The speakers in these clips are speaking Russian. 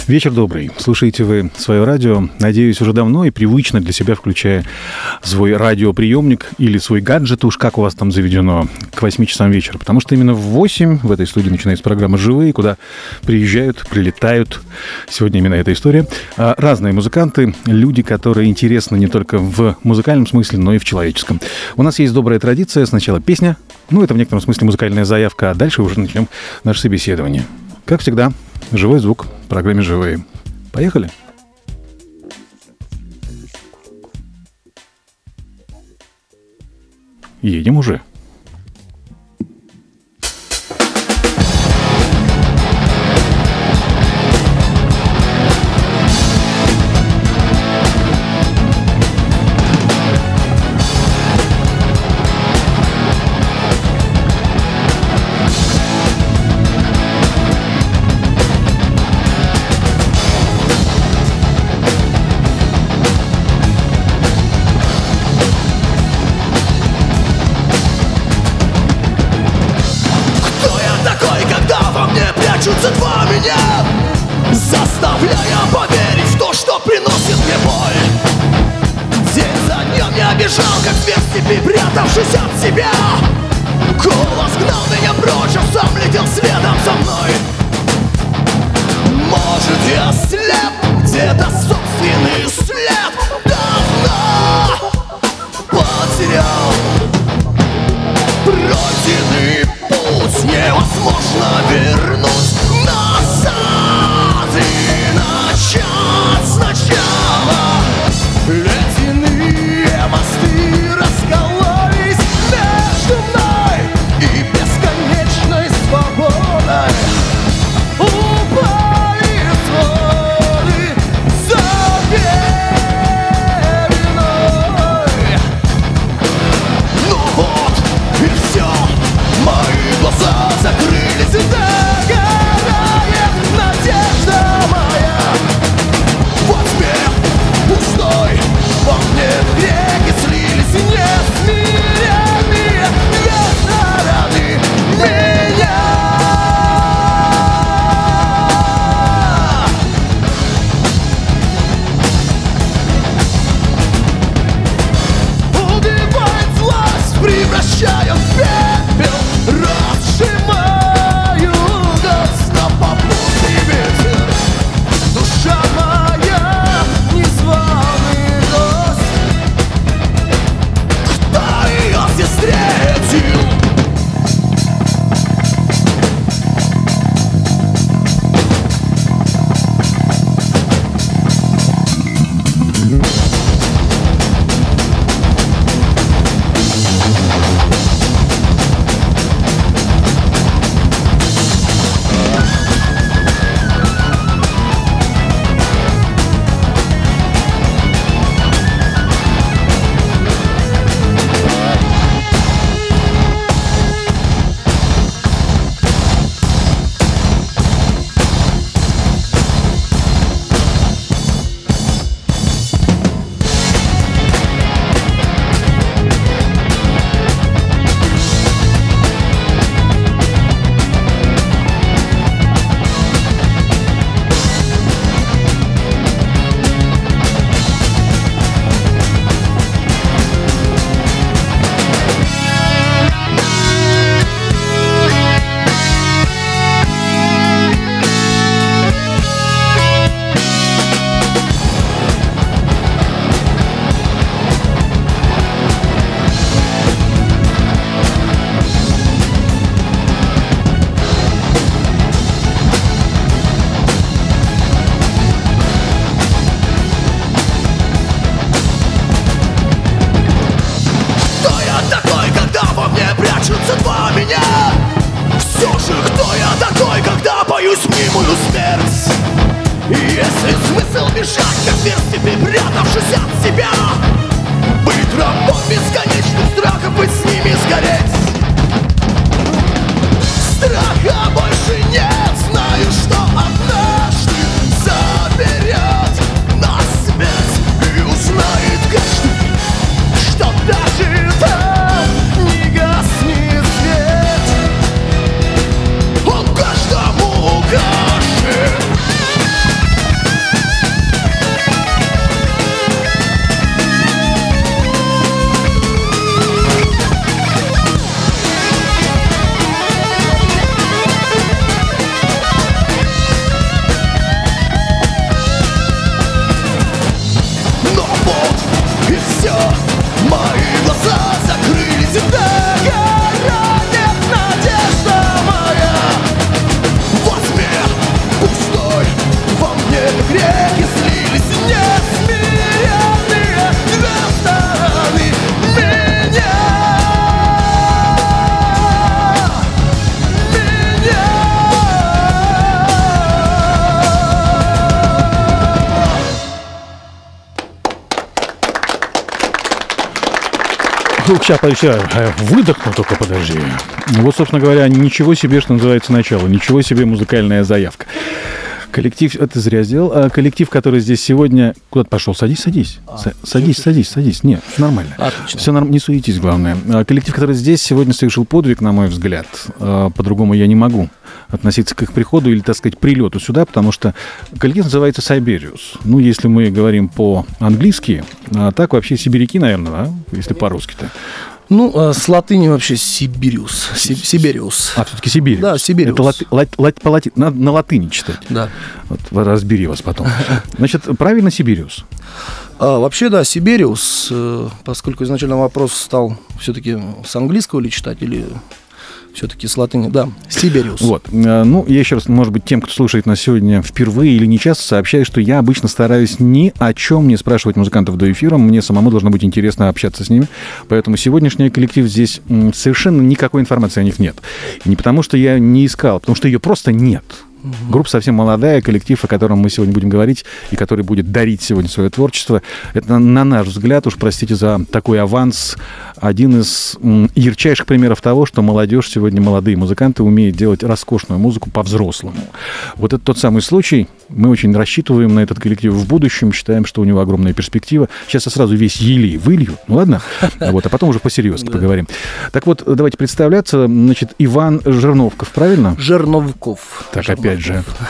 Вечер добрый. Слушаете вы свое радио, надеюсь, уже давно и привычно для себя, включая свой радиоприемник или свой гаджет, уж как у вас там заведено, к 8 часам вечера. Потому что именно в 8 в этой студии начинается программа «Живые», куда приезжают, прилетают, сегодня именно эта история, разные музыканты, люди, которые интересны не только в музыкальном смысле, но и в человеческом. У нас есть добрая традиция. Сначала песня, это в некотором смысле музыкальная заявка, а дальше уже начнем наше собеседование. Как всегда, живой звук в программе «Живые». Поехали! Едем уже. Заставляя поверить в то, что приносит мне боль. День за днем я бежал, как зверь в степи, прятавшись от себя. Голос гнал меня прочь, а сам летел следом за мной. Может, я слеп, где-то собственный след давно потерял. Пройденный путь невозможно вернуть назад и начать сначала. Ледяные мосты раскололись между мной и бесконечной свободой. Упали с воли за пеленой. Ну вот и все, мои глаза закрылись, и догорает надежда моя. Во тьме пустой, во мне реки слились несмиренные две стороны меня. Убивает злость, превращая в пепел, разжимаю газ на попутный ветер. Душа моя, незваный гость. Кто ее здесь встретил? Сейчас, выдохну только, подожди. Вот, собственно говоря, ничего себе, что называется, начало. Ничего себе музыкальная заявка. Коллектив, это зря сделал. Коллектив, который здесь сегодня... Куда-то пошел? Садись. Садись. Нет, нормально. Отлично. Все нормально, не суетись, главное. Коллектив, который здесь сегодня совершил подвиг, на мой взгляд. По-другому я не могу относиться к их приходу или, так сказать, прилету сюда, потому что коллектив называется Siberius. Ну, если мы говорим по-английски, а так вообще сибиряки, наверное, да? Если по-русски-то. Ну, с латыни вообще Сибириус. Сибириус. А, все-таки Сибириус. Да, Сибириус. Это на латыни читать. Да. Вот, разбери вас потом. Значит, правильно Сибириус? Вообще, да, Сибириус, поскольку изначально вопрос стал все-таки с английского ли читать, или все-таки с латыни, да, Сибириус. Вот, ну, я еще раз, может быть, тем, кто слушает нас сегодня впервые или не часто, сообщаю, что я обычно стараюсь ни о чем не спрашивать музыкантов до эфира, мне самому должно быть интересно общаться с ними, поэтому сегодняшний коллектив здесь совершенно никакой информации о них нет. И не потому, что я не искал, потому что ее просто нет. Группа совсем молодая, коллектив, о котором мы сегодня будем говорить, и который будет дарить сегодня свое творчество. Это, на наш взгляд, уж простите за такой аванс, один из ярчайших примеров того, что молодежь сегодня, молодые музыканты, умеют делать роскошную музыку по-взрослому. Вот это тот самый случай. Мы очень рассчитываем на этот коллектив в будущем, считаем, что у него огромная перспектива. Сейчас я сразу весь елей вылью, ну ладно? Вот, а потом уже посерьезно поговорим. Так вот, давайте представляться. Значит, Иван Жерновков, правильно? Жерновков. Так, опять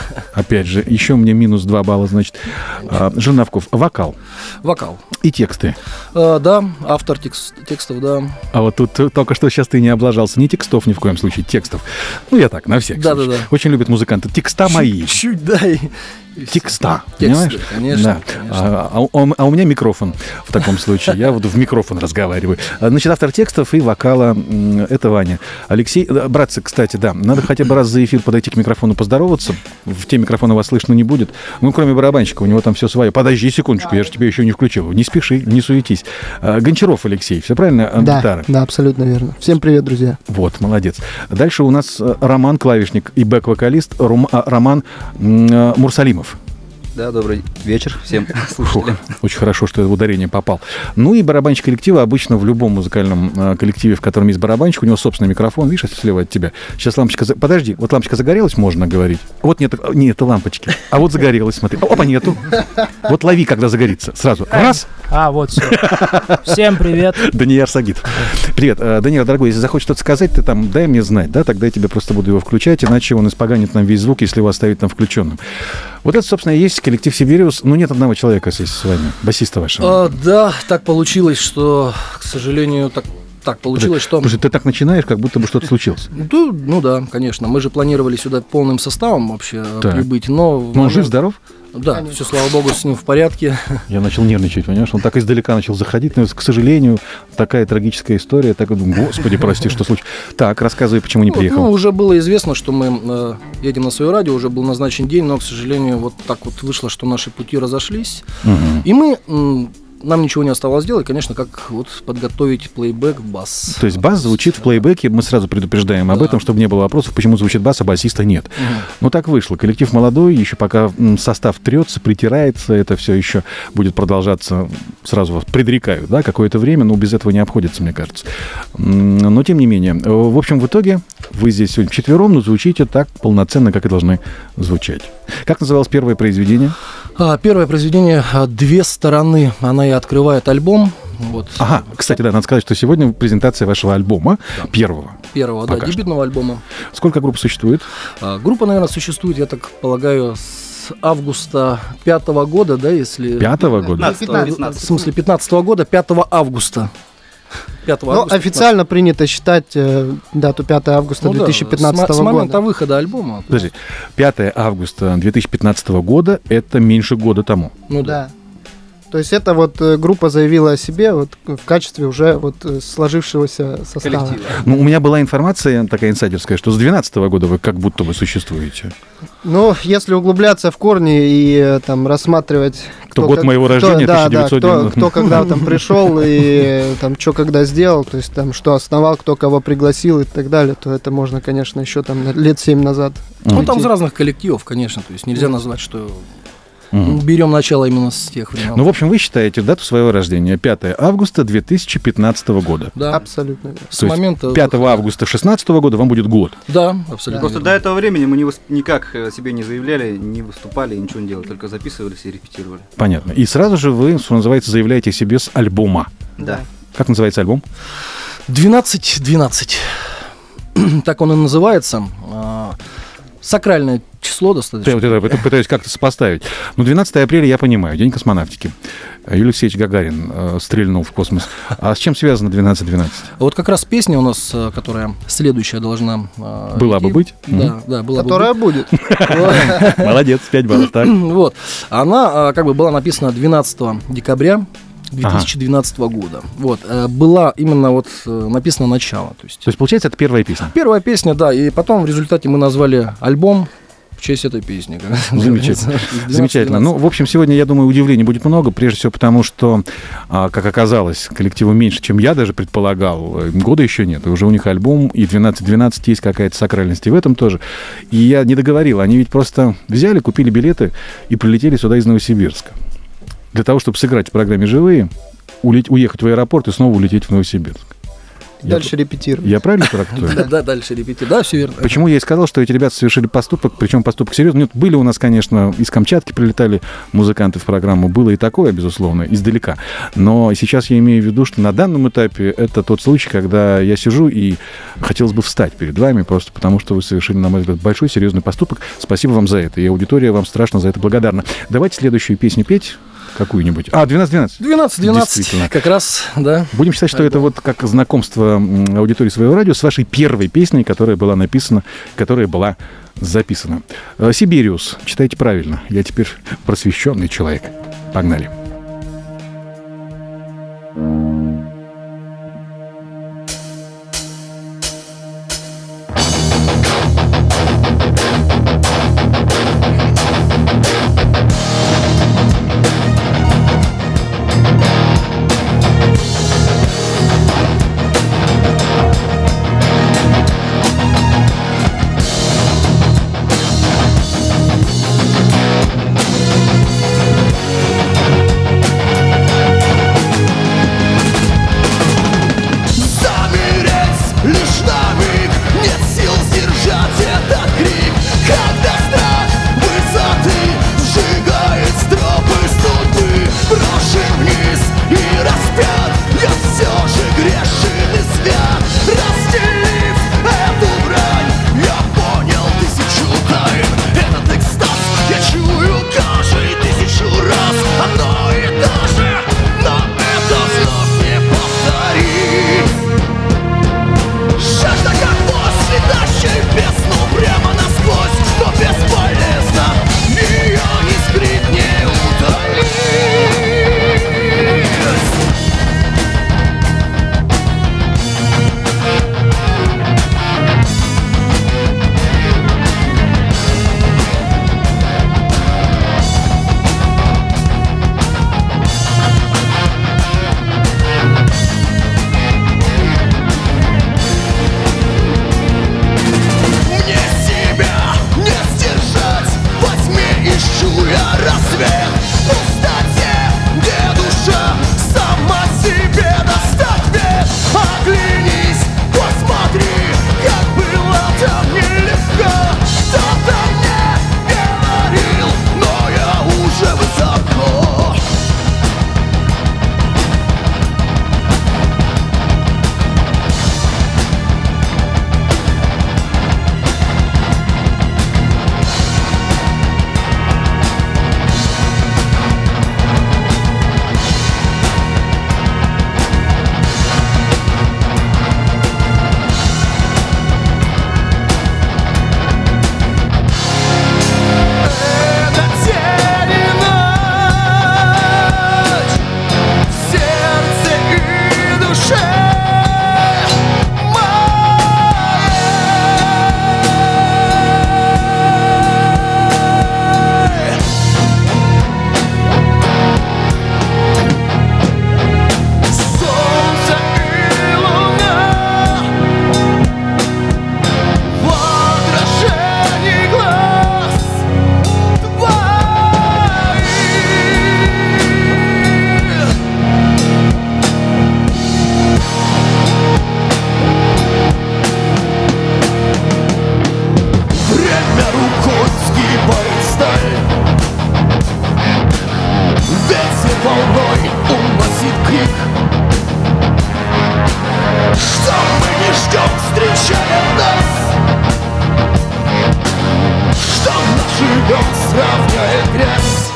же, еще мне минус 2 балла, значит. Жерновков, вокал. Вокал. И тексты. Да, автор текстов, да. А вот тут только что сейчас ты не облажался. Не текстов ни в коем случае, текстов. Ну, я так, на всякий случай. Да. Очень любят музыканты. Текста мои. Чуть, да. Текста, понимаешь? Конечно. Да. Конечно. А у меня микрофон в таком случае. Я вот в микрофон разговариваю. Значит, автор текстов и вокала — это Ваня. Алексей, братцы, кстати, да, надо хотя бы раз за эфир подойти к микрофону, поздороваться. В те микрофоны вас слышно не будет. Ну, кроме барабанщика, у него там все свое. Подожди секундочку, я же тебя еще не включил. Не спеши, не суетись. Гончаров Алексей, все правильно? Да, гитара. Да, абсолютно верно. Всем привет, друзья. Вот, молодец. Дальше у нас Роман, клавишник и бэк-вокалист, Роман Мурсалимов. Да, добрый вечер всем слушателям. Очень хорошо, что ударение попал. Ну и барабанщик коллектива. Обычно в любом музыкальном коллективе, в котором есть барабанщик, у него собственный микрофон. Видишь, слева от тебя. Сейчас лампочка... Подожди, вот лампочка загорелась, можно говорить. Вот нет лампочки. А вот загорелась, смотри. Опа, нету. Вот лови, когда загорится. Сразу. Раз. Вот все. Всем привет. Даниил Сагитов. Привет. Даниил, дорогой, если захочешь что-то сказать, ты там дай мне знать, да? Тогда я тебе просто буду его включать, иначе он испоганит нам весь звук, если его оставить там включенным. Вот это, собственно, и есть коллектив Сибириус. Ну, нет одного человека здесь с вами, басиста вашего. Да, так получилось, что, к сожалению, так получилось, что... Слушай, ты так начинаешь, как будто бы что-то случилось. Ну да, конечно. Мы же планировали сюда полным составом вообще прибыть, но... Но он жив-здоров? Да, все, слава богу, с ним в порядке. Я начал нервничать, понимаешь? Он так издалека начал заходить, но, к сожалению, такая трагическая история. Так думаю, господи, прости, что случилось. Так, рассказывай, почему не приехал. Ну, уже было известно, что мы едем на свое радио, уже был назначен день, но, к сожалению, вот так вот вышло, что наши пути разошлись. И нам ничего не оставалось делать, конечно, как вот подготовить плейбэк, бас. То есть бас звучит в плейбэке, мы сразу предупреждаем об этом, чтобы не было вопросов, почему звучит бас, а басиста нет. Ну, так вышло. Коллектив молодой, еще пока состав трется, притирается, это все еще будет продолжаться, сразу вас предрекаю, да, какое-то время, но без этого не обходится, мне кажется. Но, тем не менее, в общем, в итоге вы здесь сегодня вчетвером, но звучите так полноценно, как и должны звучать. Как называлось первое произведение? Первое произведение «Две стороны». Она и открывает альбом. Вот. Ага, кстати, да, надо сказать, что сегодня презентация вашего альбома, первого. Первого, да, дебютного альбома. Сколько групп существует? Группа, наверное, существует, я так полагаю, с августа 5-го года, да, если... 5-го года? 15, в смысле, 15-го года, 5 августа. 5 августа. Ну, официально принято считать дату 5 августа 2015 года. С момента выхода альбома. Подожди, 5 августа 2015 года – это меньше года тому. Ну да. То есть это вот группа заявила о себе вот в качестве уже вот сложившегося состава. Коллектива. Ну, у меня была информация такая инсайдерская, что с 2012 года вы как будто бы существуете. Ну, если углубляться в корни и там рассматривать... Кто год моего рождения, 1990. Кто когда там пришел и там что когда сделал, то есть там что основал, кто кого пригласил и так далее, то это можно, конечно, еще там лет 7 назад. Ну, там из разных коллективов, конечно, то есть нельзя назвать, что... берем начало именно с тех времен. Ну, в общем, вы считаете дату своего рождения 5 августа 2015 года. Да. Абсолютно верно. С То есть момента 5 августа 2016 года вам будет год. Да, абсолютно. Просто верно. до этого времени мы никак себе не заявляли, не выступали, ничего не делали, только записывались и репетировали. Понятно. И сразу же вы, что называется, заявляете себе с альбома. Да. Как называется альбом? 12-12. Так он и называется. Сакральное число достаточно. Я пытаюсь как-то сопоставить. Ну, 12 апреля я понимаю, День космонавтики. Юрий Алексеевич Гагарин стрельнул в космос. А с чем связано 12-12? Вот как раз песня у нас, которая следующая должна... Была бы быть? Да, да, была Которая бы быть. будет. Молодец, 5 баллов, так. Вот. Она как бы была написана 12 декабря 2012 года. Вот. Была именно вот написано начало. То есть Получается, это первая песня. первая песня, да, и потом в результате мы назвали альбом в честь этой песни. Замечательно. 12-12. Замечательно. Ну, в общем, сегодня, я думаю, удивлений будет много, прежде всего потому, что, как оказалось, коллективу меньше, чем я даже предполагал. Года еще нет, и уже у них альбом, и 12-12 есть какая-то сакральность и в этом тоже. И я не договорил, они ведь просто взяли, купили билеты и прилетели сюда из Новосибирска. Для того, чтобы сыграть в программе «Живые», уехать в аэропорт и снова улететь в Новосибирск. Дальше репетировать. Я правильно трактую? Да, дальше репетируем. Да, все верно. Почему я и сказал, что эти ребята совершили поступок, причем поступок серьезный. Нет, были у нас, конечно, из Камчатки прилетали музыканты в программу, было и такое, безусловно, издалека. Но сейчас я имею в виду, что на данном этапе это тот случай, когда я сижу и хотелось бы встать перед вами, просто потому что вы совершили, на мой взгляд, большой, серьезный поступок. Спасибо вам за это, и аудитория вам страшно за это благодарна. Давайте следующую песню петь. Какую-нибудь. 12-12. 12-12, как раз, да. Будем считать, что это вот как знакомство аудитории своего радио с вашей первой песней, которая была написана, которая была записана. Сибириус. Читайте правильно. Я теперь просвещенный человек. Погнали. грязь.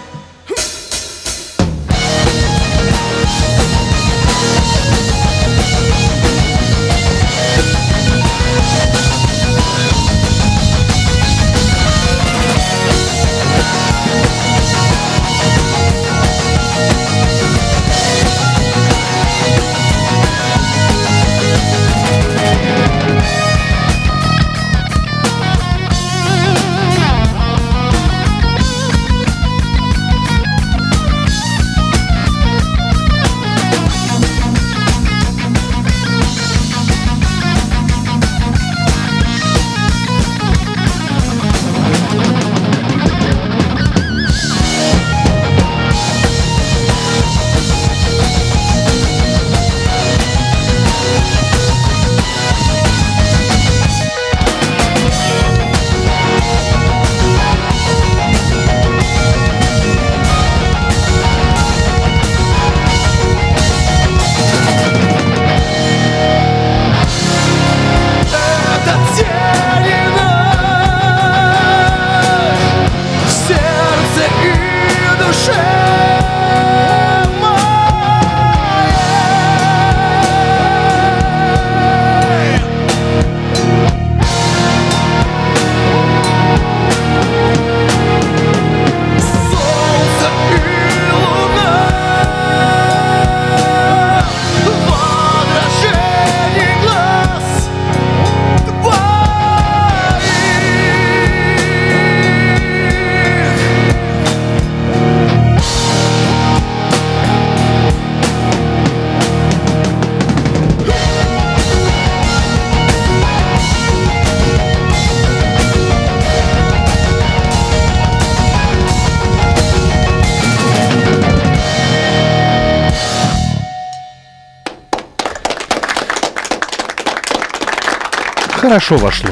Хорошо вошло,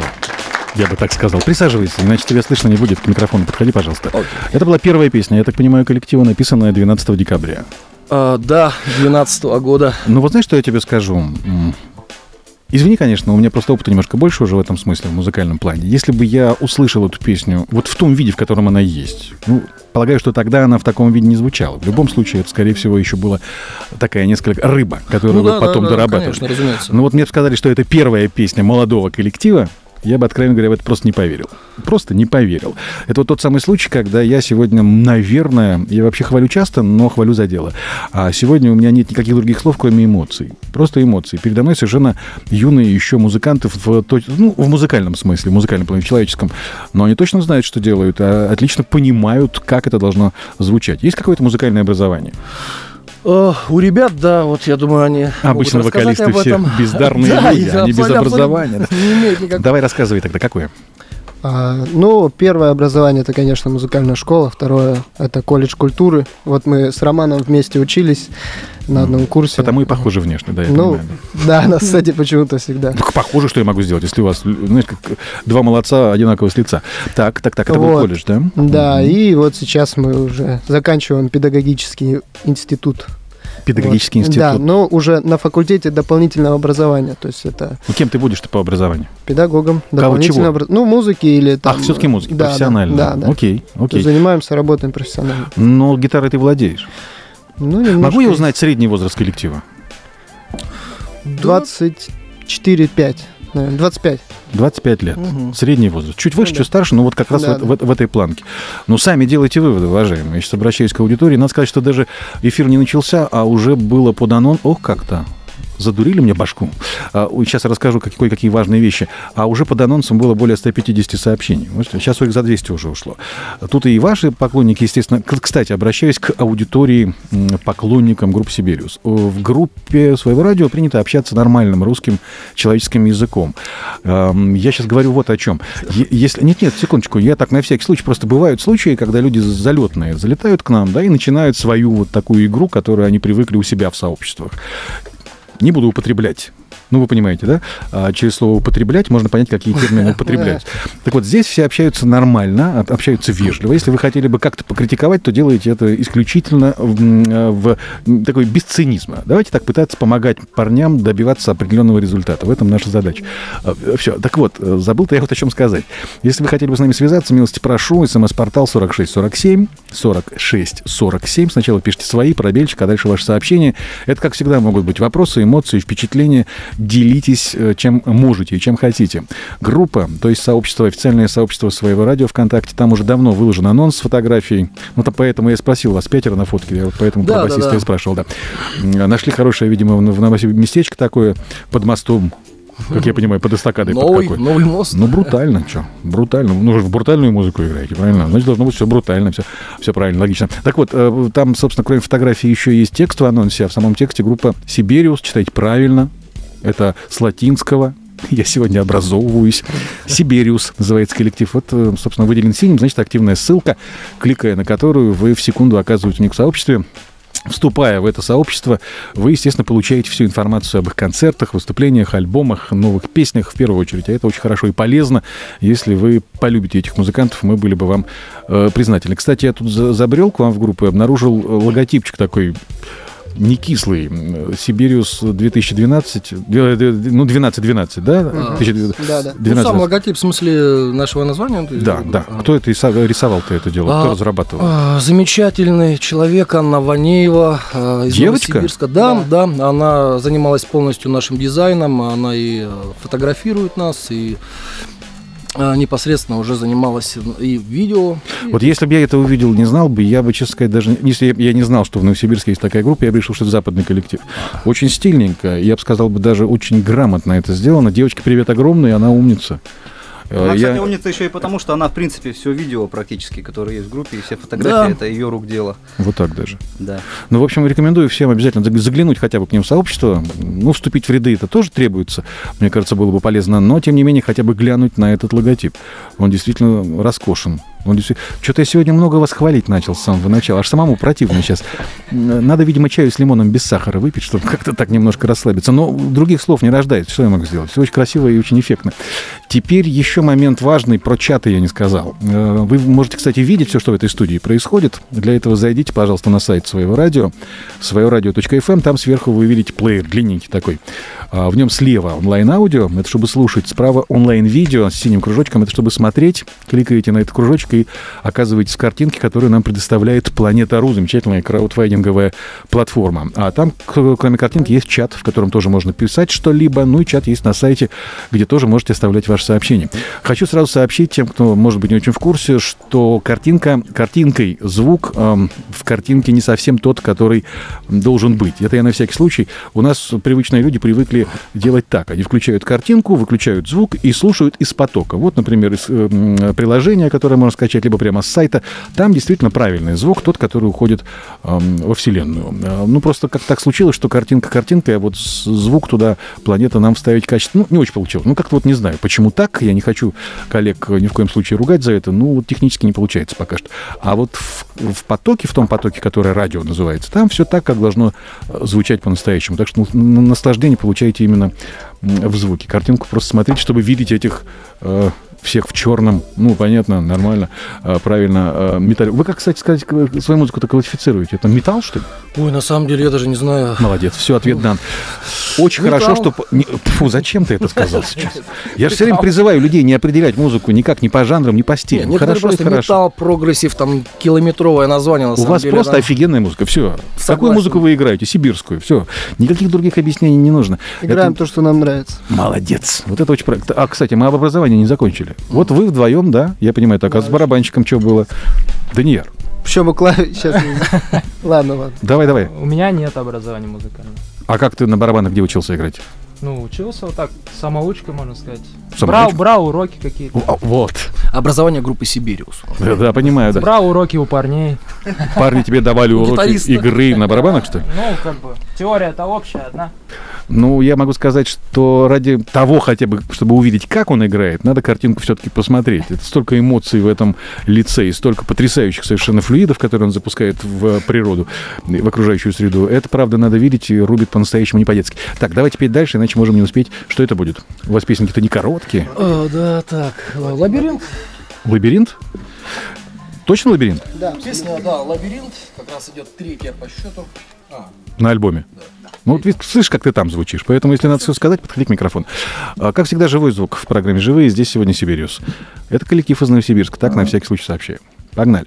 я бы так сказал. Присаживайся, иначе тебя слышно не будет. К микрофону подходи, пожалуйста. Это была первая песня, я так понимаю, коллектива, написанная 12 декабря. Да, 12-го года. Ну вот знаешь, что я тебе скажу? Извини, конечно, у меня просто опыта немножко больше уже в этом смысле, в музыкальном плане. Если бы я услышал эту песню вот в том виде, в котором она есть, полагаю, что тогда она в таком виде не звучала. В любом случае, это, скорее всего, еще была такая несколько рыба, которую вы потом дорабатывали. Конечно, разумеется. Но вот мне сказали, что это первая песня молодого коллектива. Я бы, откровенно говоря, в это просто не поверил. Просто не поверил. Это вот тот самый случай, когда я сегодня, наверное, я вообще хвалю часто, но хвалю за дело. А сегодня у меня нет никаких других слов, кроме эмоций. Просто эмоции. Передо мной совершенно юные еще музыканты в музыкальном смысле, в музыкальном плане, в человеческом. Но они точно знают, что делают, отлично понимают, как это должно звучать. Есть какое-то музыкальное образование? У ребят, да, вот я думаю, они обычно могут рассказать вокалисты об этом. все бездарные люди, они без образования. Не имеют никакого. Давай рассказывай тогда, какое? Первое образование — это, конечно, музыкальная школа. Второе — это колледж культуры. Вот мы с Романом вместе учились на одном курсе. Потому и похожи внешне, да, я понимаю. Да, нас, кстати, почему-то всегда. Похоже, что я могу сделать, если у вас, знаешь, как два молодца одинаково с лица. Так, это был колледж, да? Да, и вот сейчас мы уже заканчиваем педагогический институт. Педагогический институт. Да, но уже на факультете дополнительного образования. То есть это... Кем ты будешь по образованию? Педагогом. Дополнительного музыки или там... все-таки музыки, да, профессионально. Да. Окей. Занимаемся, работаем профессионально. Но гитарой ты владеешь. Могу я узнать средний возраст коллектива? 24-5. 25. 25 лет. Средний возраст. Чуть выше, чуть старше, но вот как раз в этой планке. Но сами делайте выводы, уважаемые. Я сейчас обращаюсь к аудитории. Надо сказать, что даже эфир не начался, а уже было под анонс. Ох, как-то. Задурили мне башку. Сейчас расскажу, какие важные вещи. А уже под анонсом было более 150 сообщений. Сейчас их за 200 уже ушло. Тут и ваши поклонники, естественно. Кстати, обращаюсь к аудитории, поклонникам группы «Сибириус». В группе своего радио принято общаться нормальным русским человеческим языком. Я сейчас говорю вот о чем. Нет, секундочку. Я так на всякий случай. Просто бывают случаи, когда люди залетные залетают к нам, да, и начинают свою вот такую игру, которую они привыкли у себя в сообществах. Не буду употреблять Ну, вы понимаете, да? Через слово «употреблять» можно понять, какие термины употребляются. Так вот, здесь все общаются нормально, общаются вежливо. Если вы хотели бы как-то покритиковать, то делаете это исключительно в такой без цинизма. Давайте так пытаться помогать парням добиваться определенного результата. В этом наша задача. Все. Так вот, забыл-то я вот о чем сказать. Если вы хотели бы с нами связаться, милости прошу, смс-портал 4647, 4647. Сначала пишите свои, пробельчик, а дальше ваше сообщение. Это, как всегда, могут быть вопросы, эмоции, впечатления. Делитесь, чем можете и чем хотите. Группа, то есть сообщество, официальное сообщество своего радио ВКонтакте, там уже давно выложен анонс с фотографией. Ну, то поэтому я спросил вас, 5 на фотке, я вот поэтому про басиста я спрашивал, да. Нашли хорошее, видимо, в Новосибирске местечко такое под мостом. Как я понимаю, под эстакадой. Новый мост. Ну, брутально, что? Брутально. Ну, в брутальную музыку играете, правильно? Значит, должно быть все брутально, все правильно, логично. Так вот, там, собственно, кроме фотографии еще есть текст в анонсе, а в самом тексте группа «Сибириус», читайте правильно, это с латинского. Я сегодня образовываюсь. «Сибириус» называется коллектив. Вот, собственно, выделен синим, значит, активная ссылка, кликая на которую вы в секунду оказываетесь у них в сообществе. Вступая в это сообщество, вы, естественно, получаете всю информацию об их концертах, выступлениях, альбомах, новых песнях в первую очередь. А это очень хорошо и полезно. Если вы полюбите этих музыкантов, мы были бы вам признательны. Кстати, я тут забрел к вам в группу и обнаружил логотипчик такой не кислый. «Сибириус 2012», ну, 12-12, да? Да. Ну, сам логотип в смысле нашего названия. Да. Кто это рисовал-то это дело? Кто разрабатывал? Замечательный человек, Анна Ванеева из Девочка? Новосибирска. Да. Она занималась полностью нашим дизайном, она и фотографирует нас, и непосредственно уже занималась и видео. Вот если бы я это увидел, не знал бы, я бы, честно сказать, даже... Если я не знал, что в Новосибирске есть такая группа, я бы решил, что это западный коллектив. Очень стильненько, я бы сказал, даже очень грамотно это сделано. Девочка, привет огромный, она умница. Она, кстати, умница еще и потому, что она, в принципе, все видео практически, которые есть в группе, и все фотографии, это ее рук дело. Вот так даже. Да. Ну, в общем, рекомендую всем обязательно заглянуть хотя бы к ним в сообщество. Ну, вступить в ряды это тоже требуется. Мне кажется, было бы полезно. Но, тем не менее, хотя бы глянуть на этот логотип. Он действительно роскошен. Что-то я сегодня много вас хвалить начал с самого начала. Аж самому противно сейчас. Надо, видимо, чаю с лимоном без сахара выпить, чтобы как-то так немножко расслабиться. Но других слов не рождается. Что я могу сделать? Все очень красиво и очень эффектно. Теперь еще момент важный. Про чаты я не сказал. Вы можете, кстати, видеть все, что в этой студии происходит. Для этого зайдите, пожалуйста, на сайт своего радио, своерадио.фм. Там сверху вы видите плеер длинненький такой. В нем слева онлайн-аудио. Это чтобы слушать. Справа онлайн-видео с синим кружочком. Это чтобы смотреть. Кликаете на этот кружочек и оказываетесь в картинке, которую нам предоставляет Планета.ру, замечательная краудфандинговая платформа. А там, кроме картинки, есть чат, в котором тоже можно писать что-либо. Ну и чат есть на сайте, где тоже можете оставлять ваши сообщения. Хочу сразу сообщить тем, кто, может быть, не очень в курсе, что картинкой звук в картинке не совсем тот, который должен быть. Это я на всякий случай. У нас привычные люди привыкли делать так. Они включают картинку, выключают звук и слушают из потока. Вот, например, из приложения, которое можно скачать, либо прямо с сайта. Там действительно правильный звук, тот, который уходит во Вселенную. Ну, просто как так случилось, что картинка картинкой, а вот звук туда планета нам вставить качественно, не очень получилось. Ну, как-то вот не знаю, почему так. Я не хочу коллег ни в коем случае ругать за это. Ну, вот технически не получается пока что. А вот в потоке, в том потоке, который радио называется, там все так, как должно звучать по-настоящему. Так что наслаждение получаете именно в звуке. Картинку просто смотрите, чтобы видеть этих всех в черном, ну, понятно, нормально, правильно, металл. Вы, как, кстати, сказать, свою музыку-то классифицируете? Это металл, что ли? Ой, на самом деле, я даже не знаю. Молодец, все, ответ дан. Очень хорошо, что... Фу, зачем ты это сказал сейчас? Я же все время призываю людей не определять музыку никак, ни по жанрам, ни по стилям. Нет, хорошо, просто металл, прогрессив, там, километровое название, на самом деле. У вас просто офигенная музыка, все. Какую музыку вы играете? Сибирскую, все. Никаких других объяснений не нужно. Играем то, что нам нравится. Молодец. Вот это очень правильно. А, кстати, мы об образовании не закончили. Вот вы вдвоем, да, я понимаю, так, а с барабанщиком что было? Данияр. Что бы клавиш сейчас... Ладно. Давай. У меня нет образования музыкального. А как ты на барабанах где учился играть? Ну, учился вот так, самоучкой, можно сказать. Самоучка? Брал уроки какие-то. Вот. Образование группы «Сибириус». Да, понимаю, да. Брал уроки у парней. Парни тебе давали уроки игры на барабанах, что ли? Ну, как бы... Теория-то общая одна. Ну, я могу сказать, что ради того хотя бы, чтобы увидеть, как он играет, надо картинку все-таки посмотреть. Это столько эмоций в этом лице и столько потрясающих совершенно флюидов, которые он запускает в природу, в окружающую среду. Это, правда, надо видеть и рубит по-настоящему не по-детски. Так, давайте петь дальше, иначе можем не успеть. Что это будет? У вас песенки-то не короткие. Да, так, «Лабиринт». Лабиринт? Точно лабиринт? Да, песня, да, «Лабиринт», как раз идет третья по счету. На альбоме? Да. Ну, вот слышишь, как ты там звучишь, поэтому, если надо все сказать, подходи к микрофону. Как всегда, живой звук в программе «Живые». Здесь сегодня Сибириус. Это коллектив из Новосибирска, так на всякий случай сообщаю. Погнали.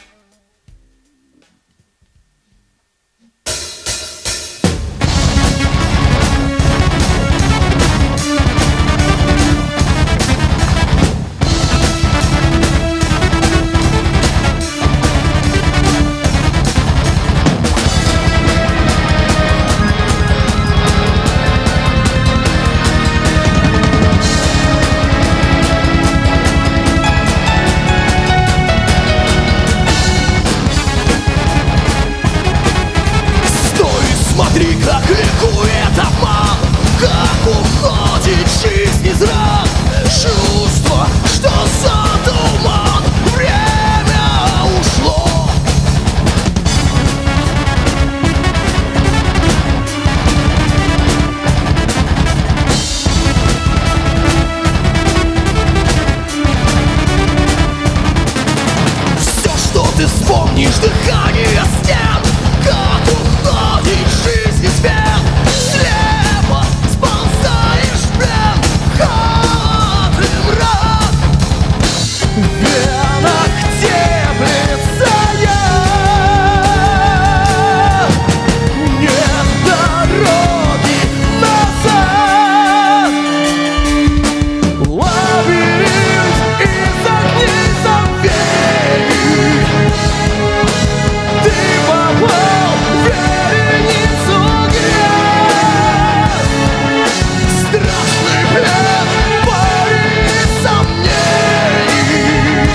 Смотри, как ликует обман, как уходит жизнь из ран. Чувство, что за туман, время ушло. Все, что ты вспомнишь, дыхание стен, как уходит жизнь из вен. Слева сползаешь в плен, холод и мрак. В венах теплится яд. Нет дороги назад. Лабиринт из огней забвений. Ты попал в вереницу грез. Страшный плен боли и сомнений.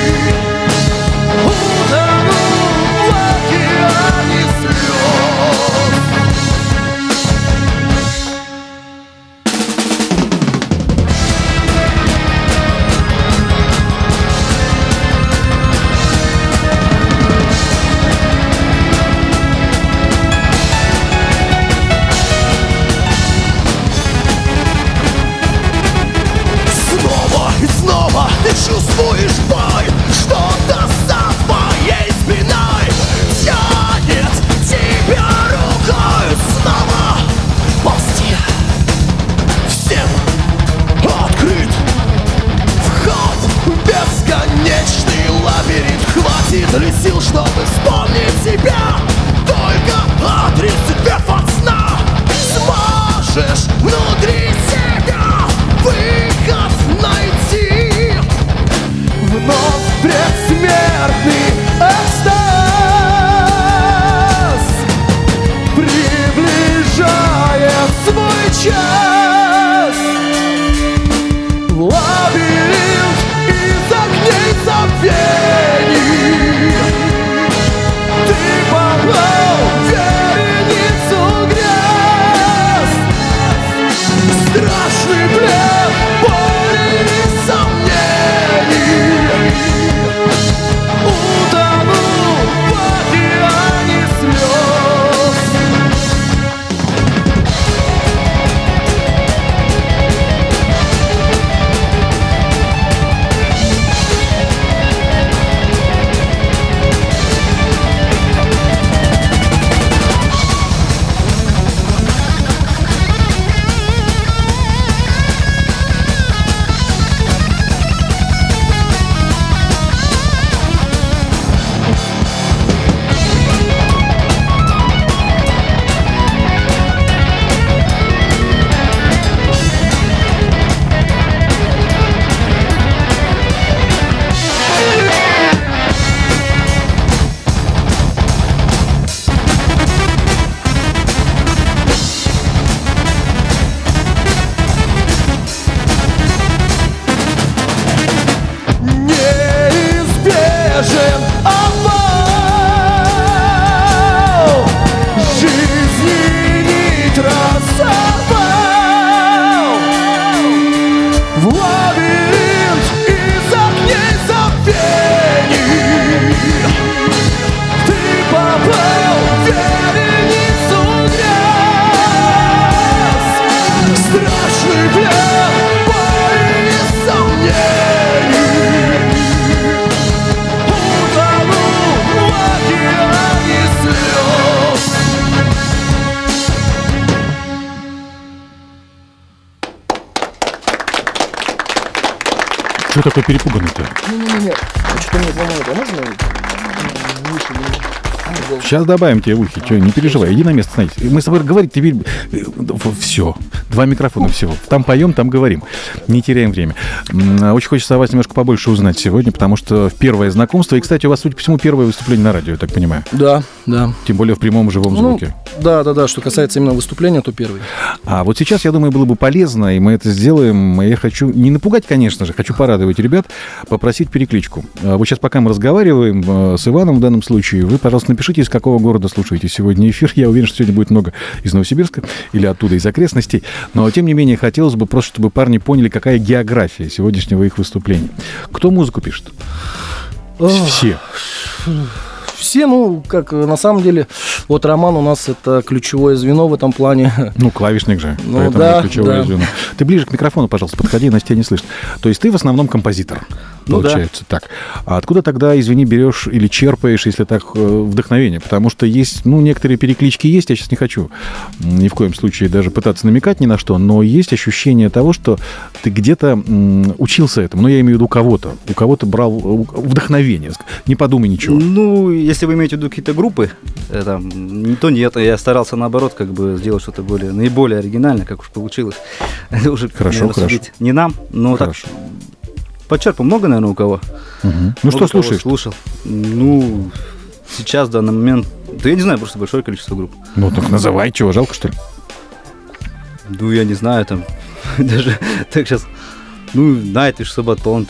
Утонул в океане слез. Снова и снова ты чувствуешь боль, что-то за твоей спиной тянет тебя рукой снова ползти. Всем открыт вход в бесконечный лабиринт. Хватит ли сил, чтобы вспомнить себя? Только отрезвев от сна сможешь внутри себя выход найти. Вновь предсмертный экстаз приближает свой час. Лабиринт из огней забвений. Ты попал в вереницу грез. Страшный плен боли и сомнений. Утонул в океане слез. чего такой перепуганный-то? Не-не-не, что-то мне помогает. А можно выше? Сейчас добавим тебе в ухи, что, не переживай, иди на место становись. Мы с тобой говорить теперь... Все, 2 микрофона всего. Там поем, там говорим. Не теряем время. Очень хочется о вас немножко побольше узнать сегодня, потому что первое знакомство, и, кстати, у вас, судя по всему, первое выступление на радио, я так понимаю. Да, да. Тем более в прямом живом звуке. Да, что касается именно выступления, то первый. А вот сейчас, я думаю, было бы полезно, и мы это сделаем. Я хочу не напугать, конечно же, хочу порадовать ребят, попросить перекличку. Вот сейчас, пока мы разговариваем с Иваном в данном случае, вы, пожалуйста, напишите, из какого города слушаете сегодня эфир. Я уверен, что сегодня будет много из Новосибирска или оттуда, из окрестностей. Но, тем не менее, хотелось бы просто, чтобы парни поняли, какая география сегодняшнего их выступления. Кто музыку пишет? Все. Все, как на самом деле, вот Роман у нас это ключевое звено в этом плане. Клавишник же, поэтому да, ключевое звено. Ты ближе к микрофону, пожалуйста, подходи, нас тебя не слышно. То есть ты в основном композитор, получается, так. А откуда тогда, извини, берешь или черпаешь, если так, вдохновение? Потому что есть, некоторые переклички есть, я сейчас не хочу ни в коем случае даже пытаться намекать ни на что, но есть ощущение того, что ты где-то учился этому, я имею в виду у кого-то брал вдохновение, не подумай ничего. Если вы имеете в виду какие-то группы, то нет, я старался наоборот сделать что-то наиболее оригинальное, как уж получилось. Это уже, хорошо. Не нам, но хорошо. Так подчерпу много, наверное, у кого. Угу. Что слушаешь? Слушал. Сейчас, в данный момент, я не знаю, просто большое количество групп. Так называй, чего, жалко, что ли? Я не знаю, даже так сейчас... Nightwish, Sabaton,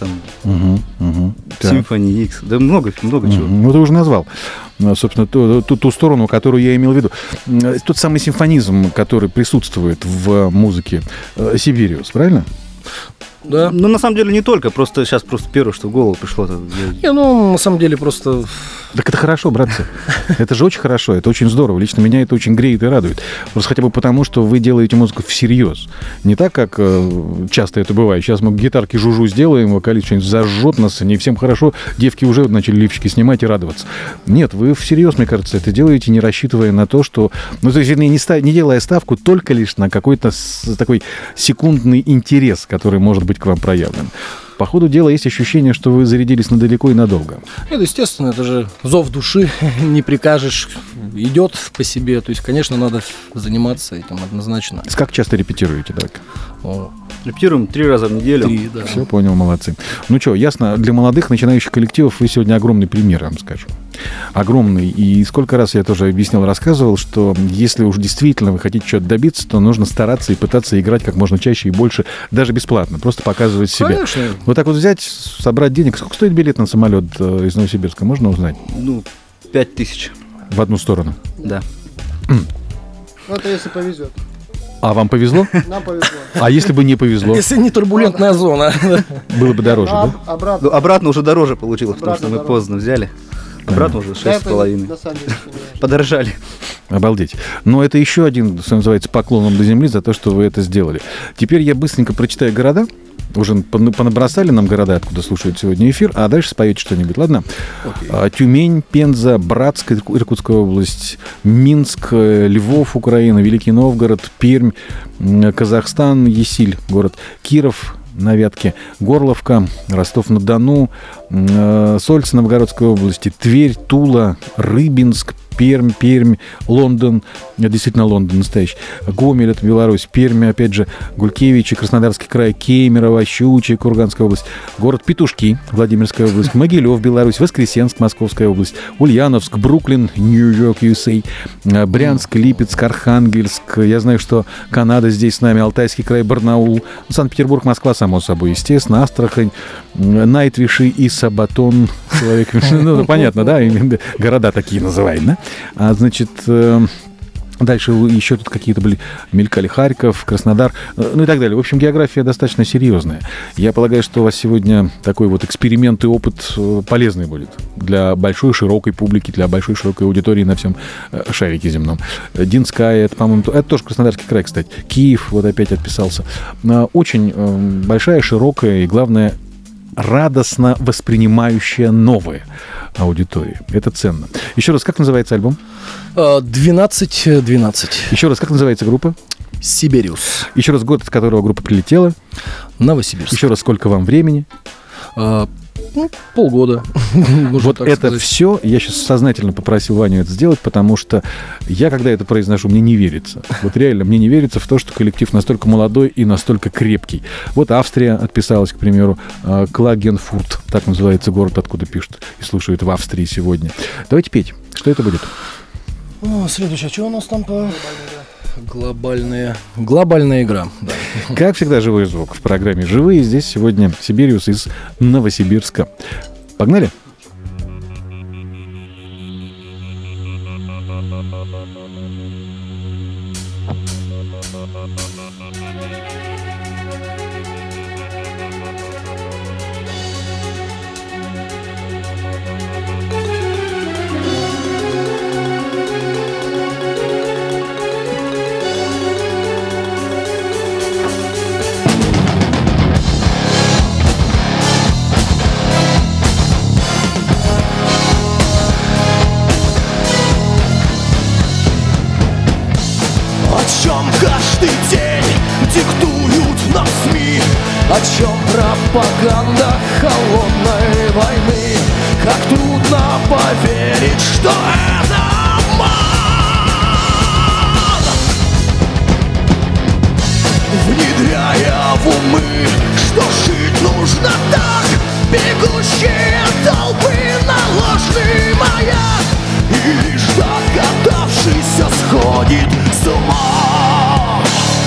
Symphony X, да много чего. Ты уже назвал, собственно, ту сторону, которую я имел в виду. Тот самый симфонизм, который присутствует в музыке Сибириус, правильно? Да. На самом деле не только, сейчас первое, что в голову пришло. На самом деле просто... Так это хорошо, братцы. Это же очень хорошо, это очень здорово. Лично меня это очень греет и радует. Просто хотя бы потому, что вы делаете музыку всерьез. Не так, как часто это бывает. Сейчас мы гитарки жужу сделаем, вокалист что-нибудь зажжет нас, не всем хорошо. Девки уже начали лифчики снимать и радоваться. Нет, вы всерьез, мне кажется, это делаете, не рассчитывая на то, что... то есть, не делая ставку только лишь на какой-то такой секундный интерес, который может быть к вам проявлен. По ходу дела есть ощущение, что вы зарядились надалеко и надолго. Нет, естественно, это же зов души, не прикажешь, идет по себе. То есть, конечно, надо заниматься этим однозначно. Как часто репетируете, так? Репетируем 3 раза в неделю. 3, да. Все, понял, молодцы. Ясно, для молодых начинающих коллективов вы сегодня огромный пример, я вам скажу. Огромный. И сколько раз я тоже объяснял, рассказывал, что если уж действительно вы хотите чего-то добиться, то нужно стараться и пытаться играть как можно чаще и больше, даже бесплатно, просто показывать себя. Конечно. Вот так вот взять, собрать денег. Сколько стоит билет на самолет из Новосибирска? Можно узнать? 5000. В одну сторону? Да. Это если повезет. А вам повезло? Нам повезло. А если бы не повезло? Если не турбулентная зона. Было бы дороже, да? Обратно уже дороже получилось, потому что мы поздно взяли. Обратно уже 6,5. Подорожали. Обалдеть. Но это еще один, что называется, поклон вам до земли за то, что вы это сделали. Теперь я быстренько прочитаю города. Уже понабросали нам города, откуда слушают сегодня эфир, а дальше споете что-нибудь, ладно? Тюмень, Пенза, Братск, Иркутская область, Минск, Львов, Украина, Великий Новгород, Пермь, Казахстан, Есиль, город Киров на Вятке, Горловка, Ростов-на-Дону, Сольцы Новгородской области, Тверь, Тула, Рыбинск, Пермь, Лондон, действительно Лондон настоящий, Гомель, это Беларусь, Пермь, опять же, Гулькевичи, Краснодарский край, Кемерово, Щучье, Курганская область, город Петушки, Владимирская область, Могилев, Беларусь, Воскресенск, Московская область, Ульяновск, Бруклин, Нью-Йорк, USA, Брянск, Липецк, Архангельск, я знаю, что Канада здесь с нами, Алтайский край, Барнаул, Санкт-Петербург, Москва, само собой, естественно, Астрахань, Найтвиши и Сабатон, человек, понятно, да, города такие называем, да? Значит, дальше еще тут какие-то мелькали Харьков, Краснодар, и так далее. В общем, география достаточно серьезная. Я полагаю, что у вас сегодня такой вот эксперимент и опыт полезный будет для большой, широкой публики, для большой, широкой аудитории на всем шарике земном. Динская, это, по-моему, это тоже Краснодарский край, кстати. Киев, вот опять отписался. Очень большая, широкая и, главное, радостно воспринимающая новое аудитория. Это ценно. Еще раз, как называется альбом? 12-12. Еще раз, как называется группа? Сибириус. Еще раз, год, с которого группа прилетела? Новосибирск. Еще раз, сколько вам времени? Полгода. Вот это все, я сейчас сознательно попросил Ваню это сделать, потому что я, когда это произношу, мне не верится. Вот реально, мне не верится в то, что коллектив настолько молодой и настолько крепкий. Вот Австрия отписалась, к примеру, Клагенфурт, так называется город, откуда пишут и слушают в Австрии сегодня. Давайте петь. Что это будет? Следующее, что у нас там по... Глобальная игра. Да. Как всегда, живой звук в программе «Живые». Здесь сегодня Сибириус из Новосибирска. Погнали? Каждый день диктуют нам СМИ, о чем пропаганда холодной войны. Как трудно поверить, что это обман, внедряя в умы, что жить нужно так. Бегущие толпы на ложный маяк, и лишь догадавшийся сходит с ума.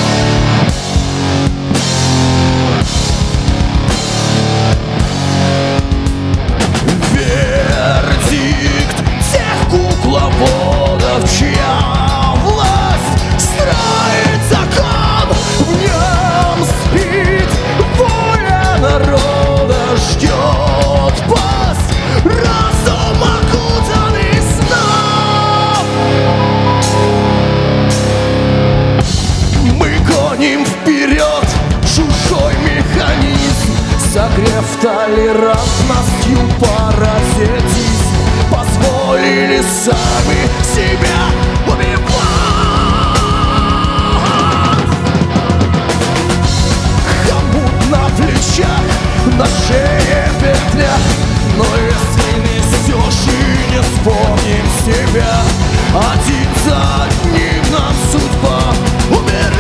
Вердикт тех кукловодов, чья власть строит закон, в нем спит воля народа, ждет пасть, разум окутанный сном. Мы гоним вперед чужой механизм, согрев толерантностью паразитизм, позволили сами себя убивать. Хомут на плечах, на шее петля, но если несешь и не вспомним себя, один за одним нам судьба умирать.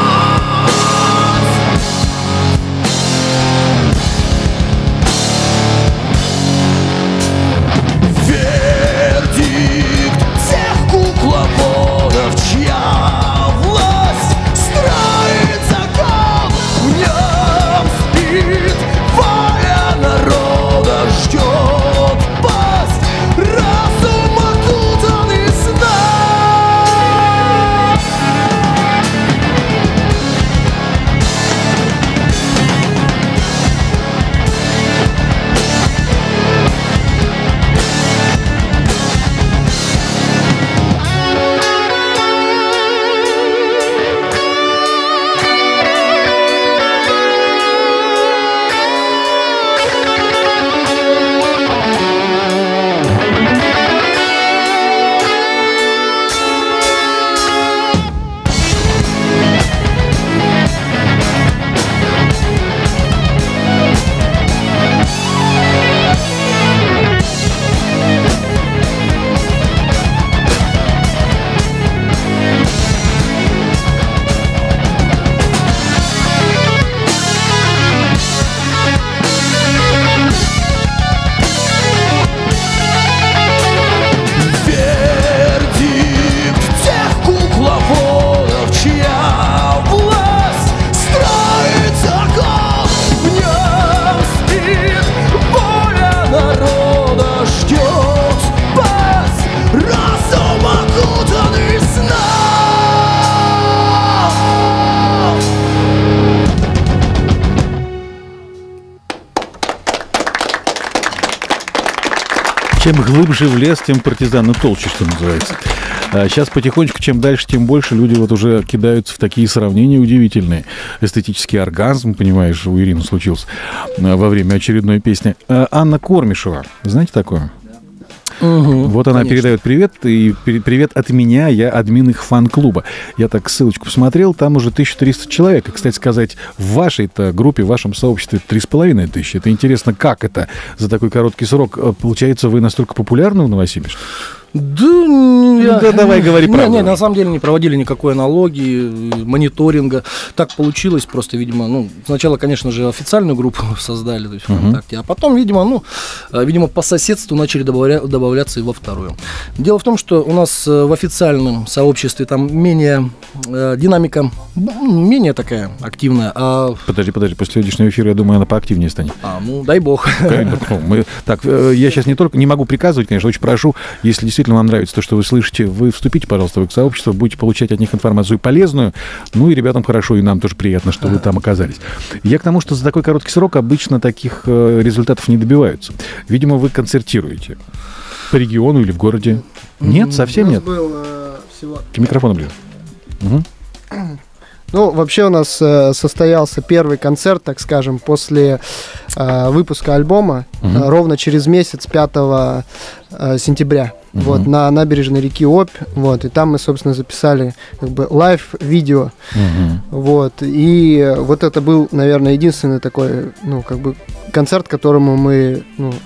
Вердикт тех кукловодов, чья власть строит закон, в нем спит воля народа, ждет пасть, разум окутанный сном. Чем глубже в лес, тем партизаны толще, что называется. Сейчас потихонечку, чем дальше, тем больше люди вот уже кидаются в такие сравнения удивительные. Эстетический оргазм, понимаешь, у Ирины случился во время очередной песни. Анна Кормишева, знаете такое? Вот она конечно. передает привет, и привет от меня, я админ их фан-клуба. Я так ссылочку посмотрел, там уже 1300 человек. И, кстати сказать, в вашей-то группе, в вашем сообществе 3500. Это интересно, как это за такой короткий срок? Получается, вы настолько популярны в Новосибирске? Да, давай говори правду. Нет, на самом деле не проводили никакой аналогии, мониторинга. Так получилось просто, видимо, сначала, конечно же, официальную группу создали, то есть ВКонтакте, а потом, видимо, по соседству начали добавляться и во вторую. Дело в том, что у нас в официальном сообществе там менее динамика, менее такая активная. Подожди, после сегодняшнего эфира, я думаю, она поактивнее станет. Дай бог. Я сейчас не могу приказывать, конечно, очень прошу, если действительно вам нравится то, что вы слышите, вы вступите, пожалуйста, в их сообщество, будете получать от них информацию полезную, и ребятам хорошо, и нам тоже приятно, что вы там оказались. Я к тому, что за такой короткий срок обычно таких результатов не добиваются. Видимо, вы концертируете по региону или в городе? Нет, совсем нет? К микрофону ближе. Вообще у нас состоялся первый концерт, так скажем, после выпуска альбома, ровно через месяц, 5 сентября, на набережной реки Обь, и там мы, собственно, записали лайв-видео, и вот это был, наверное, единственный такой, концерт, которому мы,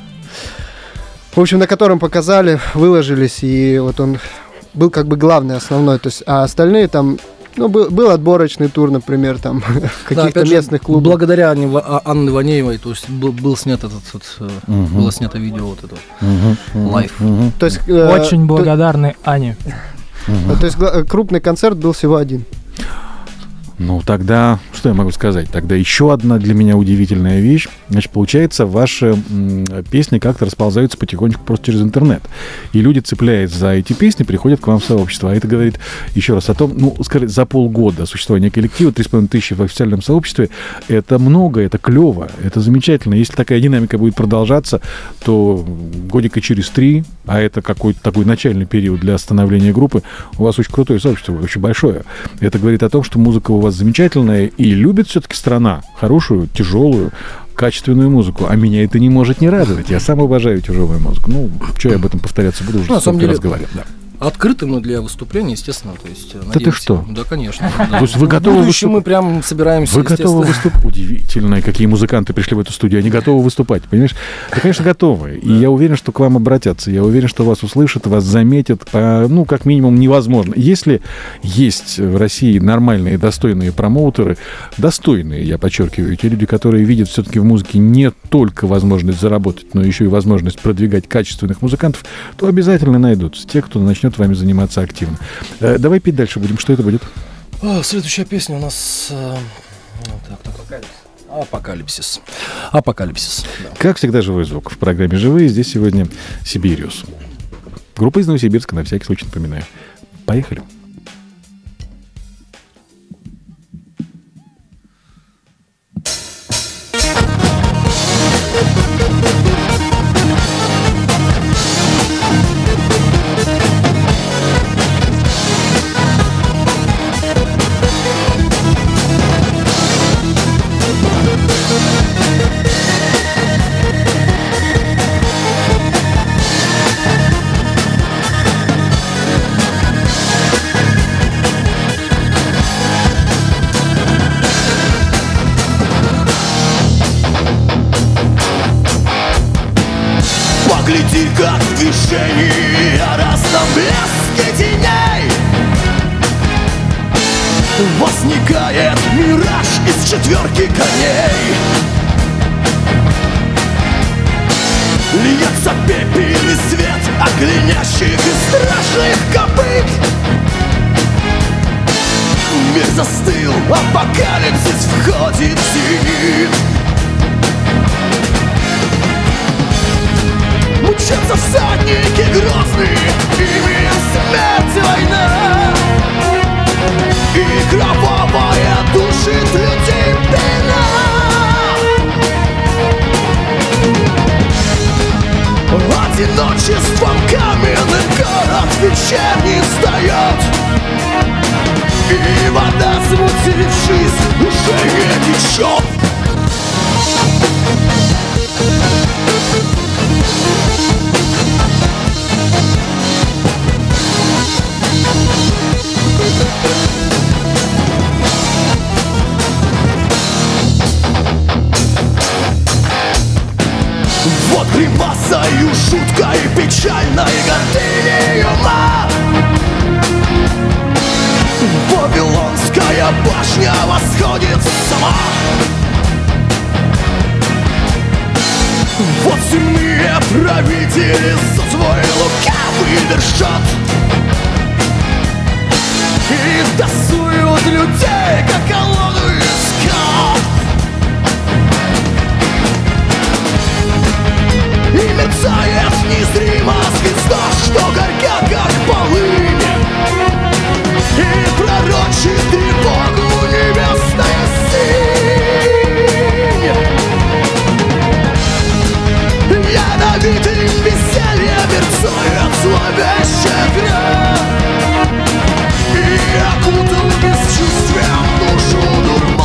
в общем, на котором показали, выложились, и вот он был главный, основной, то есть, а остальные там... был отборочный тур, например, там, каких-то местных клубов. Благодаря Анне Ванеевой, то есть был снят было снято видео вот это, лайв. То есть, очень благодарны Ане. То есть крупный концерт был всего один. Тогда, что я могу сказать? Тогда еще одна для меня удивительная вещь. Значит, получается, ваши песни как-то расползаются потихонечку просто через интернет. И люди, цепляясь за эти песни, приходят к вам в сообщество. А это говорит еще раз о том, скажем, за полгода существования коллектива 3500 в официальном сообществе, это много, это клево, это замечательно. Если такая динамика будет продолжаться, то годика через 3, а это какой-то такой начальный период для становления группы, у вас очень крутое сообщество, очень большое. Это говорит о том, что музыка у вас замечательная, и любит все-таки страна хорошую, тяжелую, качественную музыку. А меня это не может не радовать. Я сам обожаю тяжелую музыку. что я об этом повторяться буду, уже на самом деле, разговаривать. Да. Открыты мы для выступления, естественно. То есть, да ты что? Да, конечно. То есть вы готовы выступать? Мы прям собираемся, Вы готовы выступать? Удивительно, какие музыканты пришли в эту студию. Они готовы выступать, понимаешь? Да, конечно, готовы. И я уверен, что к вам обратятся. Я уверен, что вас услышат, вас заметят. Как минимум, невозможно. Если есть в России нормальные, достойные промоутеры, достойные, я подчеркиваю, те люди, которые видят все-таки в музыке не только возможность заработать, но еще и возможность продвигать качественных музыкантов, то обязательно найдутся те, кто начнет вами заниматься активно. Давай петь дальше будем. Что это будет? Следующая песня у нас... Апокалипсис. Апокалипсис. Да. Как всегда, живой звук. В программе «Живые» здесь сегодня Сибириус. Группа из Новосибирска, на всякий случай напоминаю. Поехали. Погляди, как в движении разном блеске теней возникает мираж из 4 коней. Льется пепельный свет огнящих и страшных копыт. Мир застыл, апокалипсис входит в зенит. Мчатся всадники грозные, ими смерть война. И кровавая душит людей пена. Одиночеством каменным город вечерний встает. И вода, смутившись, уже не течет. печальной гордыней ума. Вавилонская башня восходит сама. Вот земные правители за свой лукавый вершат и тасуют людей, как колоду из карт. И мерцает незримо звезда, что горят, как полынь, и пророчит тревогу небесная синь. Ядовитым весельем мерцает зловещая гра, и окутал бесчувствием душу дурман.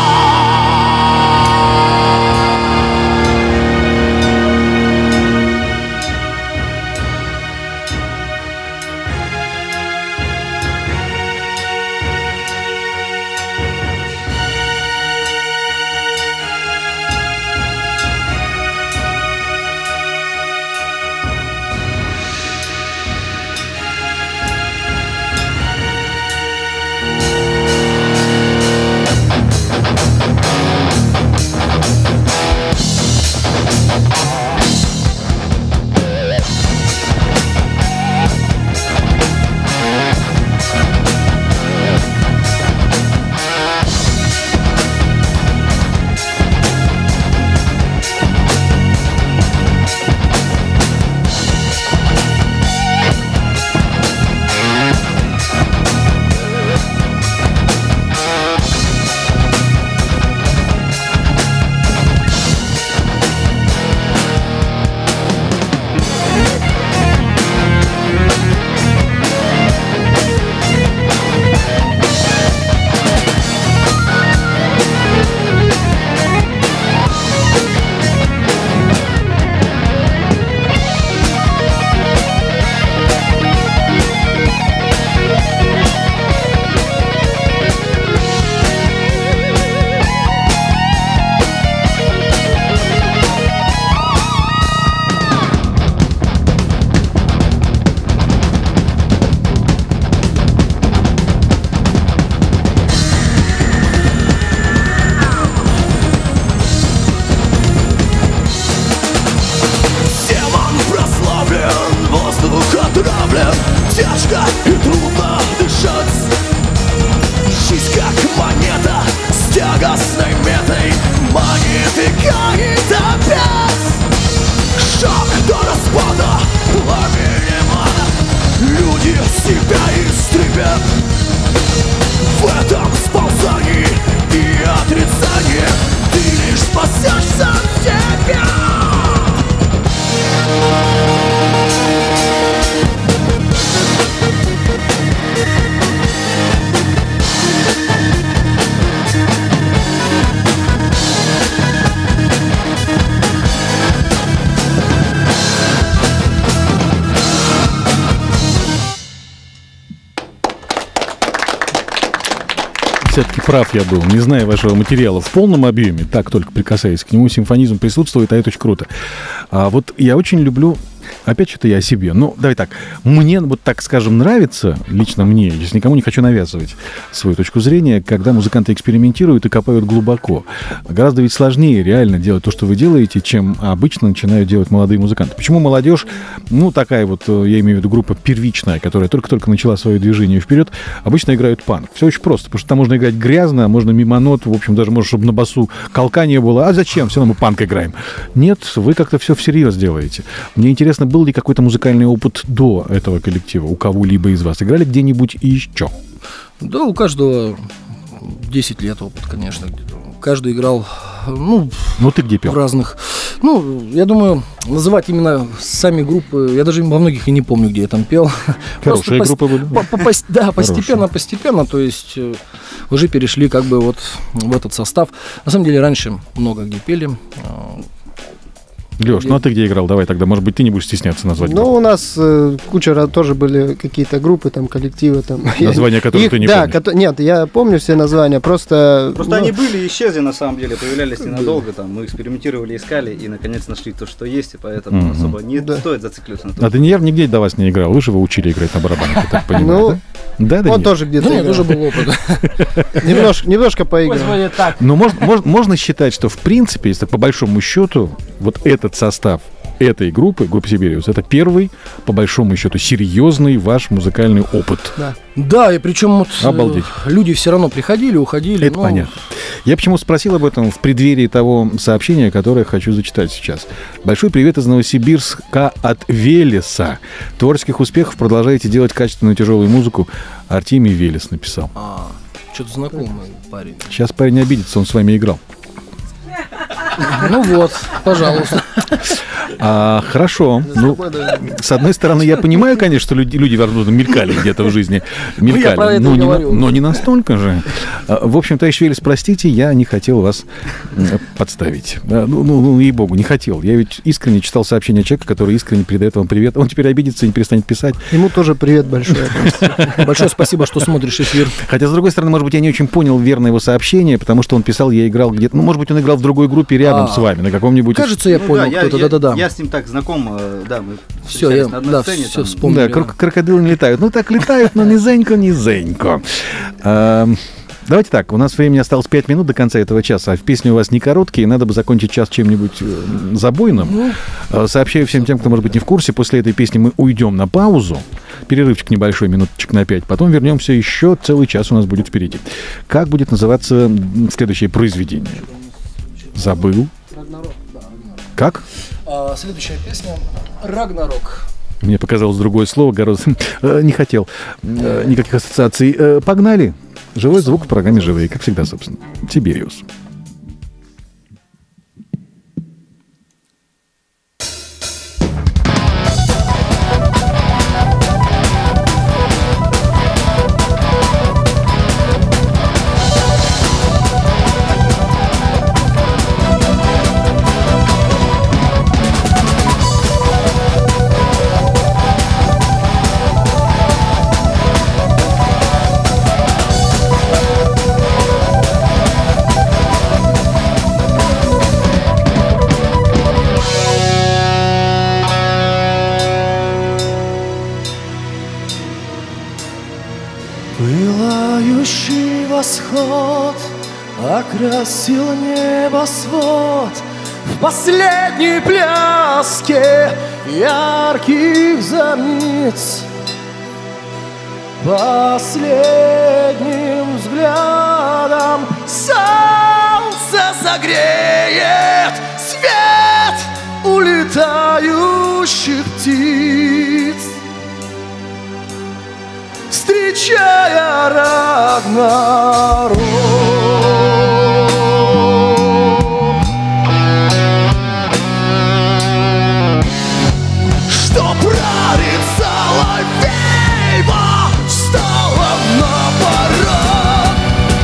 Тяжко и трудно дышать. Жизнь как монета с тягостной метой манит и канет опять. Шаг до распада, пламенем ада. Люди себя истребят. В этом сползании и отрицании ты лишь спасешь сам себя. Все-таки прав я был, не зная вашего материала в полном объеме, так только прикасаясь к нему, симфонизм присутствует, а это очень круто. А вот я очень люблю, опять что-то я о себе, ну, давай так, мне, вот так скажем, нравится, лично мне, если никому не хочу навязывать свою точку зрения, когда музыканты экспериментируют и копают глубоко. Гораздо ведь сложнее реально делать то, что вы делаете, чем обычно начинают делать молодые музыканты. Почему молодежь, ну, такая вот, я имею в виду группа первичная, которая только-только начала свое движение вперед, обычно играют панк. Все очень просто, потому что там можно играть грязно, можно мимо нот, в общем, даже можно, чтобы на басу колка не было. А зачем? Все равно мы панк играем. Нет, вы как-то все всерьез делаете. Мне интересно, был ли какой-то музыкальный опыт до этого коллектива у кого-либо из вас? Играли где-нибудь и еще? Да, у каждого 10 лет опыт, конечно. Каждый играл, ну ты где пел? В разных. Ну, я думаю, называть именно сами группы, я даже во многих и не помню, где я там пел. Хорошие группы были. Да, постепенно, то есть уже перешли как бы вот в этот состав. На самом деле раньше много где пели. Леш, ну а ты где играл? Давай тогда, может быть, ты не будешь стесняться назвать. Ну, у нас куча тоже были какие-то группы, там, коллективы. Там. Названия, которые ты не помнишь? Нет, я помню все названия, просто... Просто они были и исчезли, на самом деле, появлялись ненадолго, там, мы экспериментировали, искали, и, наконец, нашли то, что есть, и поэтому особо не стоит зацикливаться на том. А Даниэль нигде до вас не играл, вы же его учили играть на барабанах, я так понимаю, да? Да, он тоже где-то Нет, уже был опыт. Немножко поиграл. Но можно считать, что, в принципе, если по большому счету, вот этот состав этой группы Сибириус, это первый, по большому счету, серьезный ваш музыкальный опыт. Да, и причем вот Обалдеть. Люди все равно приходили, уходили. Это понятно. Я почему спросил об этом в преддверии того сообщения, которое хочу зачитать сейчас. Большой привет из Новосибирска от Велеса. Творческих успехов, продолжаете делать качественную тяжелую музыку. Артемий Велес написал. Что-то знакомый парень. Сейчас парень не обидится, он с вами играл. Ну вот, пожалуйста. Хорошо. Ну, с одной стороны, я понимаю, конечно, что люди, возможно, мелькали где-то в жизни. Мелькали, но не настолько же. В общем, товарищ Велес, простите, я не хотел вас подставить. Ну, ей-богу, не хотел. Я ведь искренне читал сообщение человека, который искренне передает вам привет. Он теперь обидится и не перестанет писать. Ему тоже привет большой. Большое спасибо, что смотришь эфир. Хотя, с другой стороны, может быть, я не очень понял верно его сообщение, потому что он писал, я играл где-то... Ну, может быть, он играл в другой группе рядом с вами, на каком-нибудь... Кажется, я понял, кто-то, да. Я с ним так знаком, да, мы все, на одной сцене. Все вспомнил. Да, крокодилы не летают. Ну, так летают, но низенько. Давайте так, у нас времени осталось 5 минут до конца этого часа, а в песне у вас не короткие, надо бы закончить час чем-нибудь забойным. Сообщаю всем тем, кто, может быть, не в курсе, после этой песни мы уйдем на паузу, перерывчик небольшой, минуточек на 5, потом вернемся, еще целый час у нас будет впереди. Как будет называться следующее произведение? Забыл. Как? Следующая песня «Рагнарок». Мне показалось другое слово, гораздо... Не хотел никаких ассоциаций. Погнали. Живой звук в программе «Живые», как всегда, собственно. Сибириус. Пылающий восход окрасил небосвод в последней пляске ярких зорниц. Последним взглядом солнце согреет свет улетающих птиц, встречая Рагнарок. Что прорицала Вейва, встала на парад.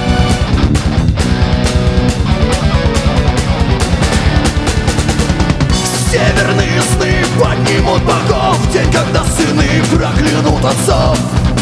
Северные сны поднимут богов в день, когда сыны проклянут отцов.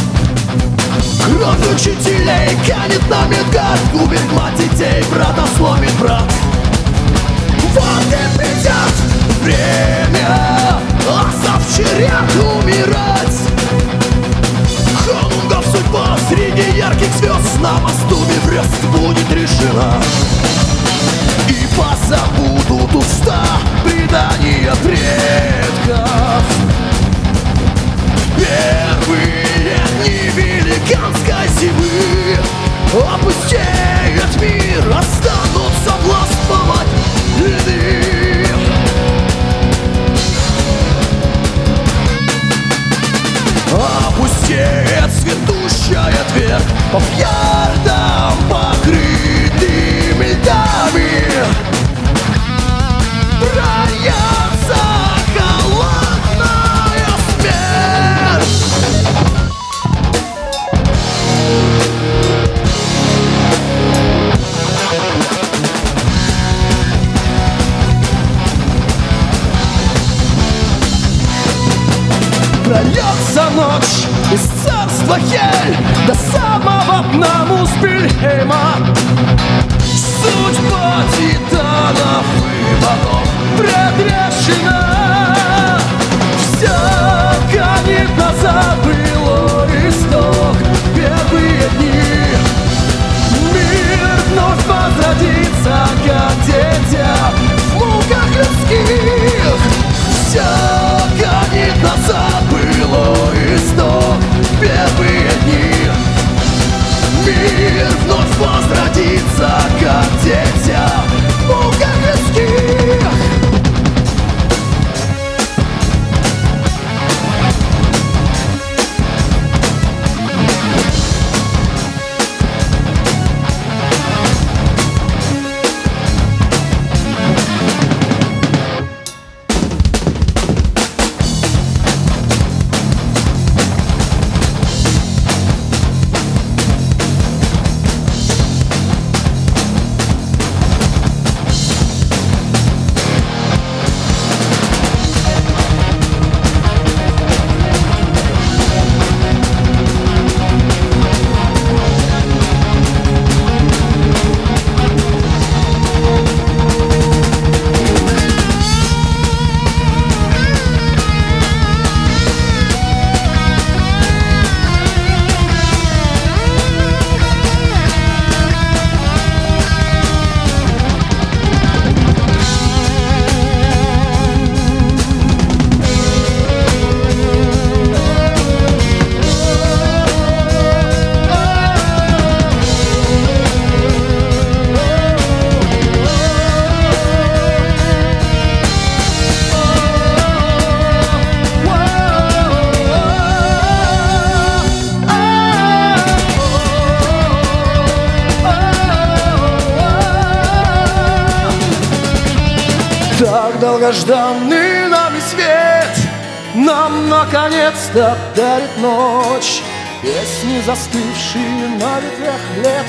Кровь учителей канет на Мидгард, губит мать детей, брата сломит брат. Вот и придет время завчерят умирать. Конунгов судьба среди ярких звезд на мосту Эверест будет решена. И позабудут уста предания предков. Первые дни великанской зимы опустеет мир, останутся властвовать льды. Опустеет цветущая дверь по фьордам, покрытым льдами. Роятся холодная смерть. метель до самого дна Муспельхейма. Судьба титанов и богов предрешена. Все канет назад, было исток, первые дни. Мир вновь возродится, как дитя в муках людских. Все канет назад, было исток, первые дни. Мир вновь возродится, как дитя в муках людских. Так долгожданный нами свет нам наконец-то дарит ночь. Песни, застывшие на ветвях лет,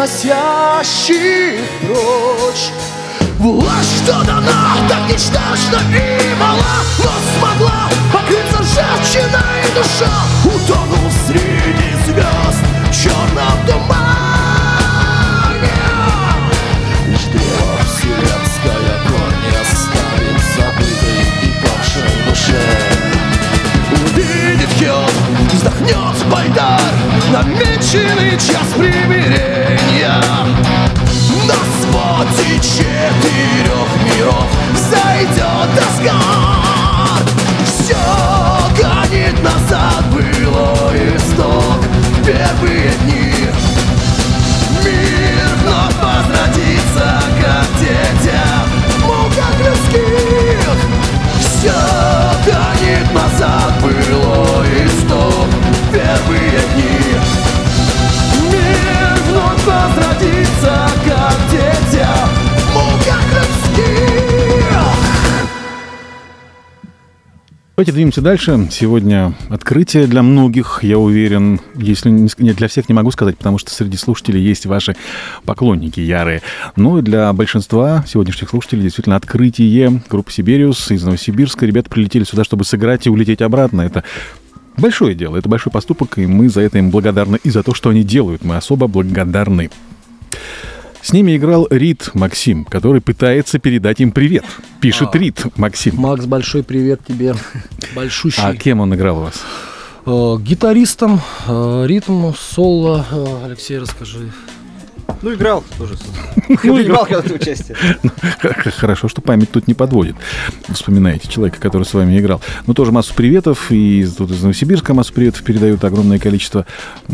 уносящие прочь. Власть, что дана, так ничтожна и мала, но смогла покрыться женщиной душа. Утонул среди звезд в черном тумане. Лишь древо вселенская корь не оставит забытой и павшей душе. Увидит Хёд, вздохнет Байдар, намеченный час примирения. На своде 4 миров зайдет Асгард. Все гонит назад, было исток в первые дни. Мир вновь возродится, как дитя в муках людских. Все гонит назад, было исток в первые дни. Мир вновь возродится, как дитя в муках людских. Давайте двинемся дальше. Сегодня открытие для многих, я уверен, если не для всех, не могу сказать, потому что среди слушателей есть ваши поклонники ярые. Но для большинства сегодняшних слушателей действительно открытие группы «Сибириус» из Новосибирска. Ребята прилетели сюда, чтобы сыграть и улететь обратно. Это большое дело, это большой поступок, и мы за это им благодарны. И за то, что они делают, мы особо благодарны. С ними играл Рид Максим, который пытается передать им привет. Пишет Рид Максим. Макс, большой привет тебе. Большущий. А кем он играл у вас? Гитаристом, ритм, соло. Алексей, расскажи. Ну, играл тоже. Принимал когда-то участие. Хорошо, что память тут не подводит. Вспоминаете человека, который с вами играл. Ну, тоже массу приветов. И тут из Новосибирска массу приветов передают огромное количество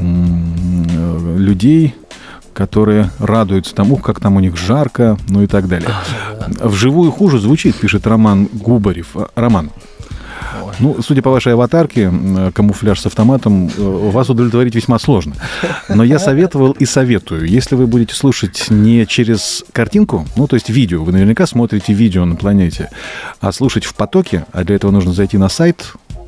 людей, которые радуются тому, как там у них жарко, ну и так далее. Вживую хуже звучит, пишет Роман Губарев. Роман, ну, судя по вашей аватарке, камуфляж с автоматом, вас удовлетворить весьма сложно. Но я советовал и советую, если вы будете слушать не через картинку, ну, то есть видео, вы наверняка смотрите видео на планете, а слушать в потоке, а для этого нужно зайти на сайт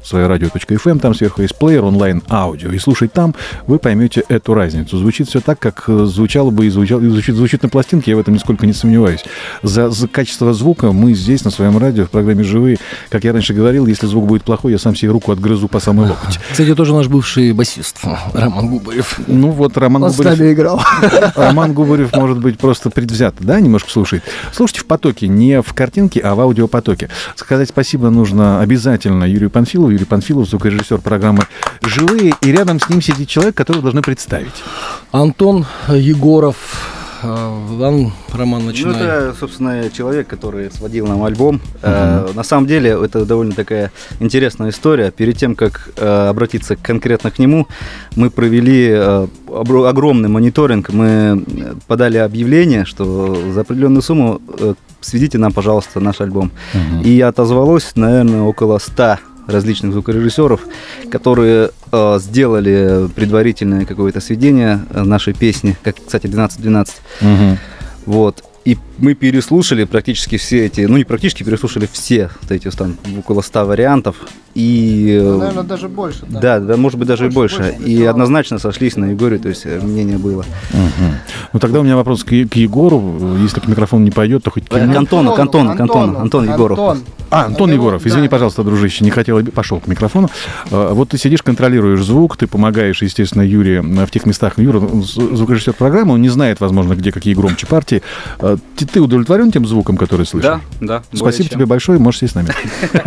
своерадио.fm, там сверху есть плеер, онлайн-аудио. И слушать там, вы поймете эту разницу. Звучит все так, как звучало бы и звучит на пластинке, я в этом нисколько не сомневаюсь. За качество звука мы здесь, на своем радио, в программе «Живые», как я раньше говорил, если звук будет плохой, я сам себе руку отгрызу по самый локоть. Кстати, тоже наш бывший басист Роман Губарев. Ну вот Роман Он Губарев... с нами играл. Роман Губарев, может быть, просто предвзято, да, немножко слушает. Слушайте в потоке, не в картинке, а в аудиопотоке. Сказать спасибо нужно обязательно Юрию Панфилову. Юрий Панфилов, звукорежиссер программы «Живые», и рядом с ним сидит человек, которого должны представить. Антон Егоров. Роман, начинает. Ну, это, собственно, человек, который сводил нам альбом. На самом деле, это довольно такая интересная история. Перед тем, как обратиться конкретно к нему, мы провели огромный мониторинг. Мы подали объявление, что за определенную сумму сведите нам, пожалуйста, наш альбом. И отозвалось, наверное, около 100 различных звукорежиссеров, которые сделали предварительное какое-то сведение нашей песни, как, кстати, 12-12. Вот. И мы переслушали практически все эти, ну не практически, переслушали все вот эти там около 100 вариантов. И, наверное, даже больше. Да, может быть, даже больше. И однозначно сошлись на Егоре, то есть мнение было. Ну тогда у меня вопрос к Егору. Если к микрофону не пойдет, то хоть... К Антон Егоров. Антон Егоров, извини, пожалуйста, дружище, не хотел, пошел к микрофону. Вот ты сидишь, контролируешь звук, ты помогаешь, естественно, Юре в тех местах. Юра, звукорежиссер программы, он не знает, возможно, где какие громче партии. Ты удовлетворен тем звуком, который слышишь? Да. Спасибо тебе большое, можешь сесть с нами.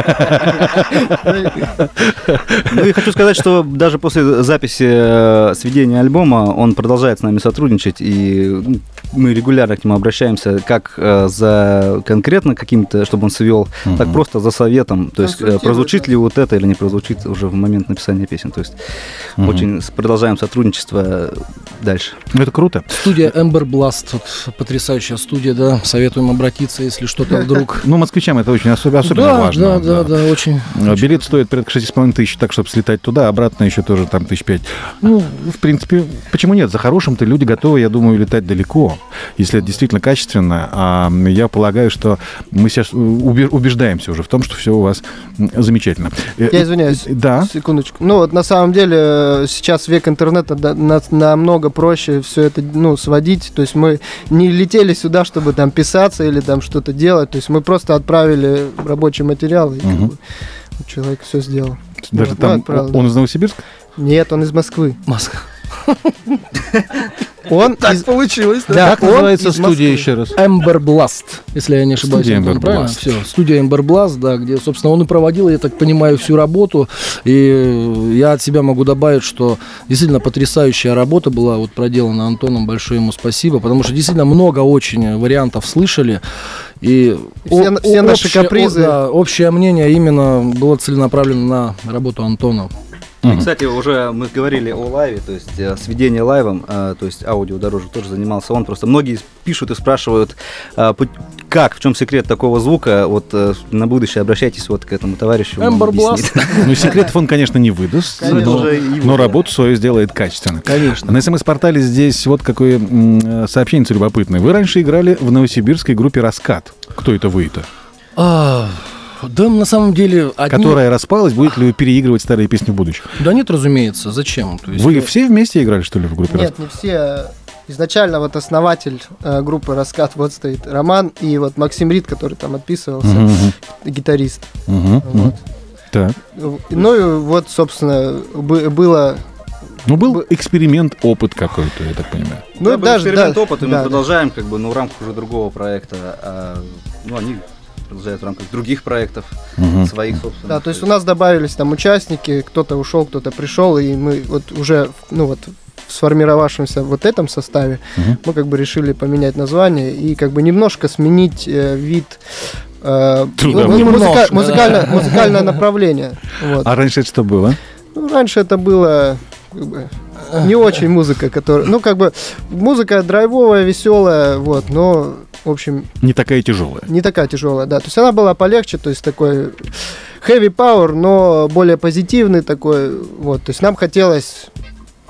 Ну и хочу сказать, что даже после записи сведения альбома он продолжает с нами сотрудничать, и мы регулярно к нему обращаемся как за конкретно каким-то, чтобы он свел, так просто за советом, то есть прозвучит ли вот это или не прозвучит уже в момент написания песен. То есть очень продолжаем сотрудничество дальше. Это круто. Студия Ember Blast, вот, потрясающая студия, да, советуем обратиться, если что-то вдруг... Ну, москвичам это очень особенно важно. Да, очень. Билет стоит порядка 6,5 тысяч, так, чтобы слетать туда, обратно еще тоже там 5 тысяч. Ну, в принципе, почему нет? За хорошим-то люди готовы, я думаю, летать далеко, если это действительно качественно. А я полагаю, что мы сейчас убеждаемся уже в том, что все у вас замечательно. Я извиняюсь. Да. Секундочку. Ну, вот на самом деле сейчас век интернета намного проще все это, сводить. То есть мы не летели сюда, чтобы там писаться или там что-то делать. То есть мы просто отправили рабочий материал, и как бы человек все сделал. Даже вот, там он из Новосибирска? Нет, он из Москвы. Москва. Так получилось, да. Как называется студия еще раз? Ember Blast, если я не ошибаюсь. Студия Ember правильно? Blast. Все, студия Ember Blast, да, где, собственно, он и проводил, я так понимаю, всю работу. И я от себя могу добавить, что действительно потрясающая работа была вот проделана Антоном. Большое ему спасибо, потому что действительно много очень вариантов слышали. И все наши капризы. Общее мнение именно было целенаправлено на работу Антона. И, кстати, уже мы говорили о лайве, то есть сведение лайвом, то есть аудиодорожек тоже занимался он. Просто многие пишут и спрашивают, как, в чем секрет такого звука. Вот на будущее обращайтесь вот к этому товарищу. Ember Blast. Ну, секретов он, конечно, не выдаст, но работу свою сделает качественно. Конечно. На СМС-портале здесь вот какое сообщение любопытное. Вы раньше играли в новосибирской группе «Раскат». Кто это вы-то? Да, на самом деле... Которая распалась, будет ли вы переигрывать старые песни в будущем? Да нет, разумеется. Зачем? То есть, вы все вместе играли, что ли, в группе «Раскат»? Нет, не все. Изначально вот основатель группы «Раскат», вот стоит Роман, и вот Максим Рид, который там отписывался, гитарист. Вот. Так. Ну и вот, собственно, было... Ну, был эксперимент, опыт какой-то, я так понимаю. Ну, даже эксперимент, опыт, и мы продолжаем, как бы, в рамках уже другого проекта. Они продолжают в рамках других проектов, своих собственных. Да, то есть у нас добавились там участники, кто-то ушел, кто-то пришел, и мы вот уже, в сформировавшемся вот этом составе мы как бы решили поменять название и как бы немножко сменить вид, музыкальное направление. Вот. А раньше это что было? Ну, раньше это было... не очень музыка, которая... музыка драйвовая, веселая, вот, но, в общем... Не такая тяжелая. Не такая тяжелая, да. То есть она была полегче, то есть такой heavy power, но более позитивный такой, вот. То есть нам хотелось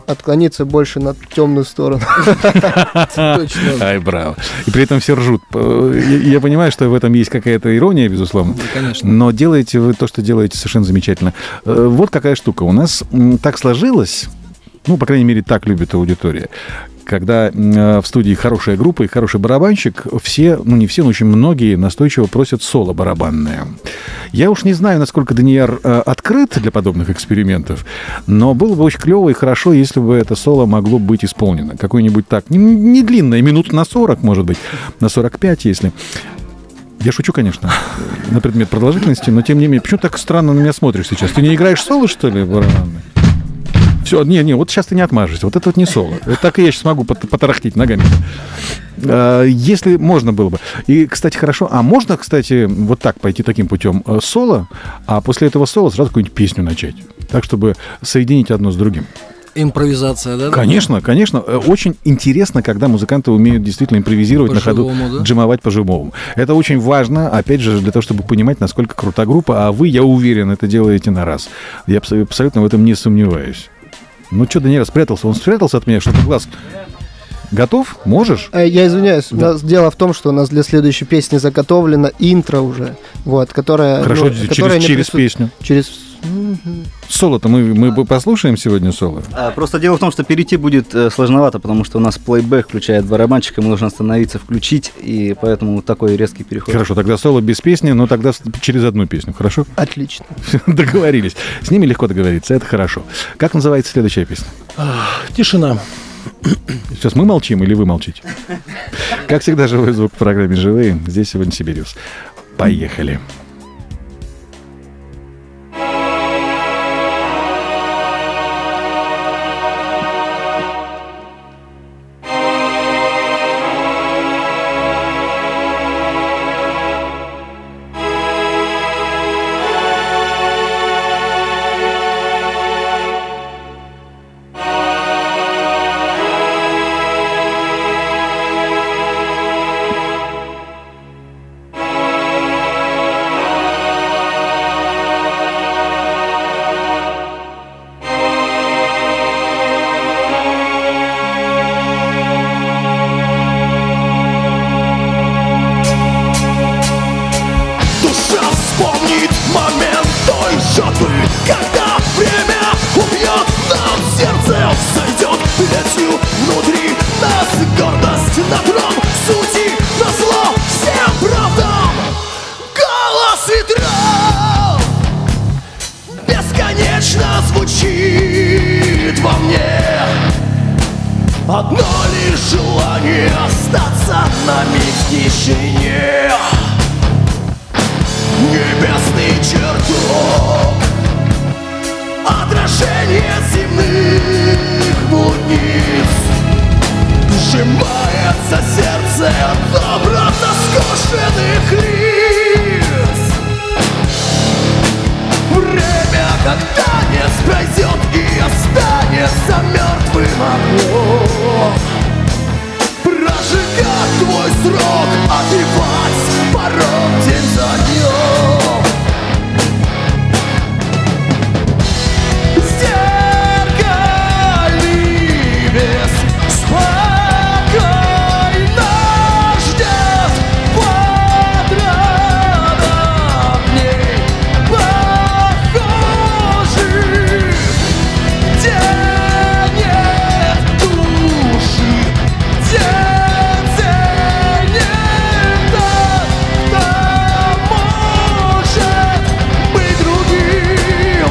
отклониться больше на темную сторону. Точно. Ай, браво. И при этом все ржут. Я понимаю, что в этом есть какая-то ирония, безусловно. Да, конечно. Но делаете вы то, что делаете, совершенно замечательно. Вот какая штука. У нас так сложилось, ну, по крайней мере, так любит аудитория, когда в студии хорошая группа и хороший барабанщик, все, ну не все, но очень многие настойчиво просят соло барабанное. Я уж не знаю, насколько Данияр открыт для подобных экспериментов, но было бы очень клево и хорошо, если бы это соло могло быть исполнено. Какое-нибудь так, не длинное, минут на 40, может быть, на 45, если... Я шучу, конечно, на предмет продолжительности, но тем не менее, почему так странно на меня смотришь сейчас? Ты не играешь соло, что ли, барабанное? Все, не, вот сейчас ты не отмажешься. Вот это вот не соло. Вот так и я сейчас могу потарахтеть ногами. Если можно было бы. И, кстати, хорошо. А можно, кстати, вот так пойти таким путем соло, а после этого соло сразу какую-нибудь песню начать. Так, чтобы соединить одно с другим. Импровизация, да? Конечно, конечно. Очень интересно, когда музыканты умеют действительно импровизировать на ходу, да? джимовать по-живому. Это очень важно, опять же, для того, чтобы понимать, насколько крута группа. А вы, я уверен, это делаете на раз. Я абсолютно в этом не сомневаюсь. Ну что, Данияр спрятался? Он спрятался от меня, что-то глаз. Готов? Можешь? Я извиняюсь. Да. Дело в том, что у нас для следующей песни заготовлено интро уже, вот, которая... Хорошо, через песню. Через... Соло-то мы послушаем сегодня соло? Просто дело в том, что перейти будет сложновато, потому что у нас плейбэк включает барабанщика, мы должны остановиться, включить, и поэтому такой резкий переход. Хорошо, тогда соло без песни, но тогда через одну песню, хорошо? Отлично. Договорились. С ними легко договориться, это хорошо. Как называется следующая песня? Тишина. Сейчас мы молчим или вы молчите? Как всегда, живой звук в программе «Живые». Здесь сегодня Сибириус. Поехали. Одно лишь желание остаться на миг в тишине. Небесный чертог, отражение земных блудниц. Сжимается сердце от образа скошенных лиц. Время как танец пройдет и останется мертвым огнем. Прожигать твой срок, отбивать порог день за днем. Зеркальный вес спокойно ждет квадратных дней похожих, где нет души, где ценен тот, кто может быть другим.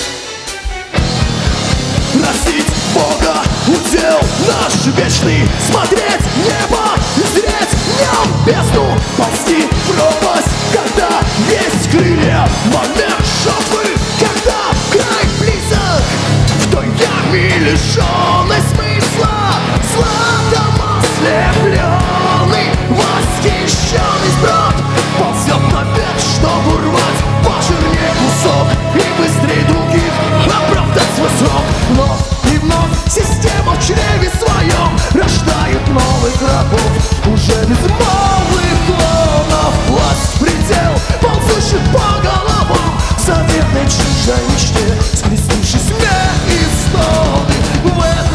Просить Бога удел наш вечный, смотреть небо и зреть в нем бездну, ползти в пропасть, когда есть крылья, момент шопы, когда край близок, в той яме лишенной смысла, златом ослепленный, восхищенный сброд ползет наверх, чтобы урвать пожирнее кусок и быстрее других оправдать свой срок. Вновь и вновь система в чреве своем рождает новых рабов, уже безмолвных клонов. Власть предел, ползущих по головам, заветной чужой мечте, скрестившись смех и стоны в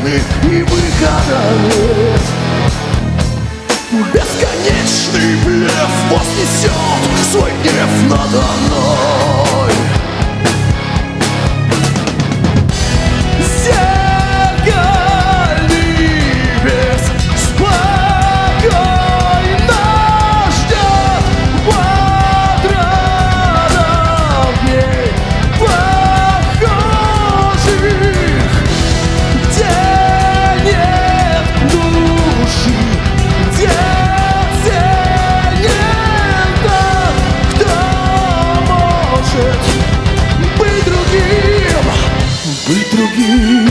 стены и выхода нет. Бесконечный блеф вознесет свой гнев надо мной. Быть другим.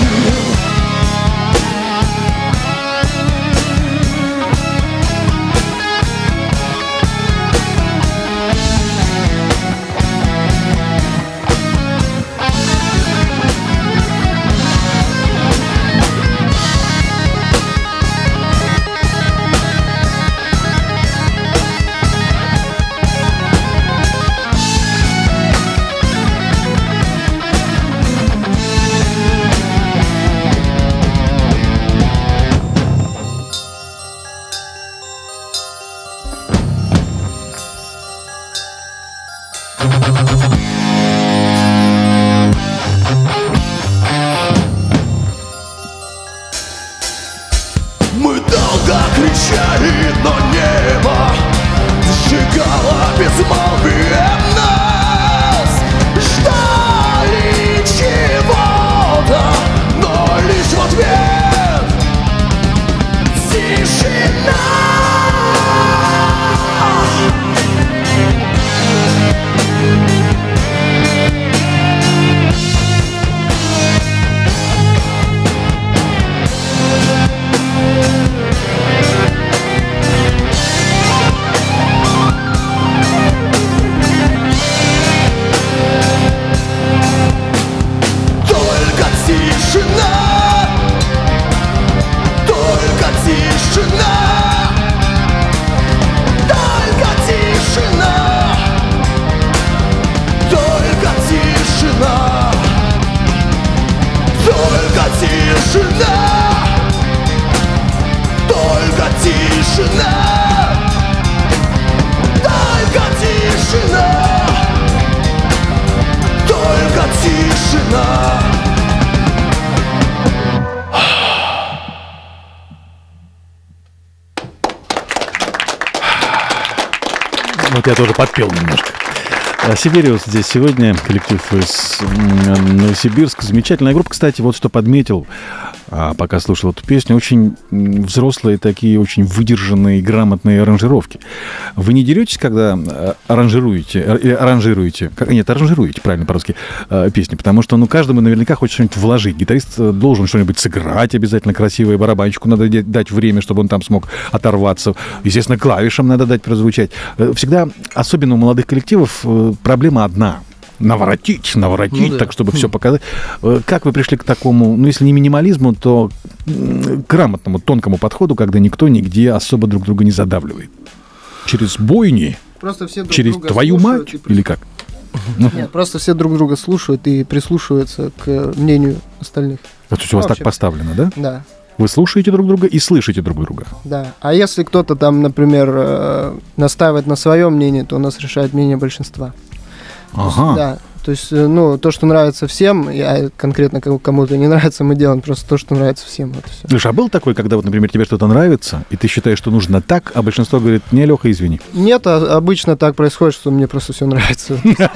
Мы долго кричали, но небо сжигало безмолвие нас. Ждали чего-то, но лишь в ответ тишина. Вот я тоже подпел немножко. Сибириус здесь сегодня, коллектив из Новосибирска. Замечательная группа, кстати, вот что подметил, пока слушал эту песню, очень взрослые такие, очень выдержанные, грамотные аранжировки. Вы не деретесь, когда аранжируете, правильно по-русски, песни, потому что, каждому наверняка хочет что-нибудь вложить. Гитарист должен что-нибудь сыграть обязательно красивое, барабанщику надо дать время, чтобы он там смог оторваться. Естественно, клавишам надо дать прозвучать. Всегда, особенно у молодых коллективов, проблема одна. Наворотить, так, чтобы все показать. Как вы пришли к такому, если не минимализму, то грамотному, тонкому подходу, когда никто нигде особо друг друга не задавливает? Через бойни? Просто все друг через друга твою мать? Или как? Нет, просто все друг друга слушают и прислушиваются к мнению остальных. То есть у вас так поставлено, да? Да. Вы слушаете друг друга и слышите друг друга. Да. А если кто-то там, например, настаивает на своем мнении, то у нас решает мнение большинства. Ага. Да. То есть, то, что нравится всем, а конкретно кому-то не нравится, мы делаем просто то, что нравится всем. Вот все. Слушай, а был такой, когда, вот, например, тебе что-то нравится, и ты считаешь, что нужно так, а большинство говорит: не, Леха, извини. Нет, обычно так происходит, что мне просто все нравится.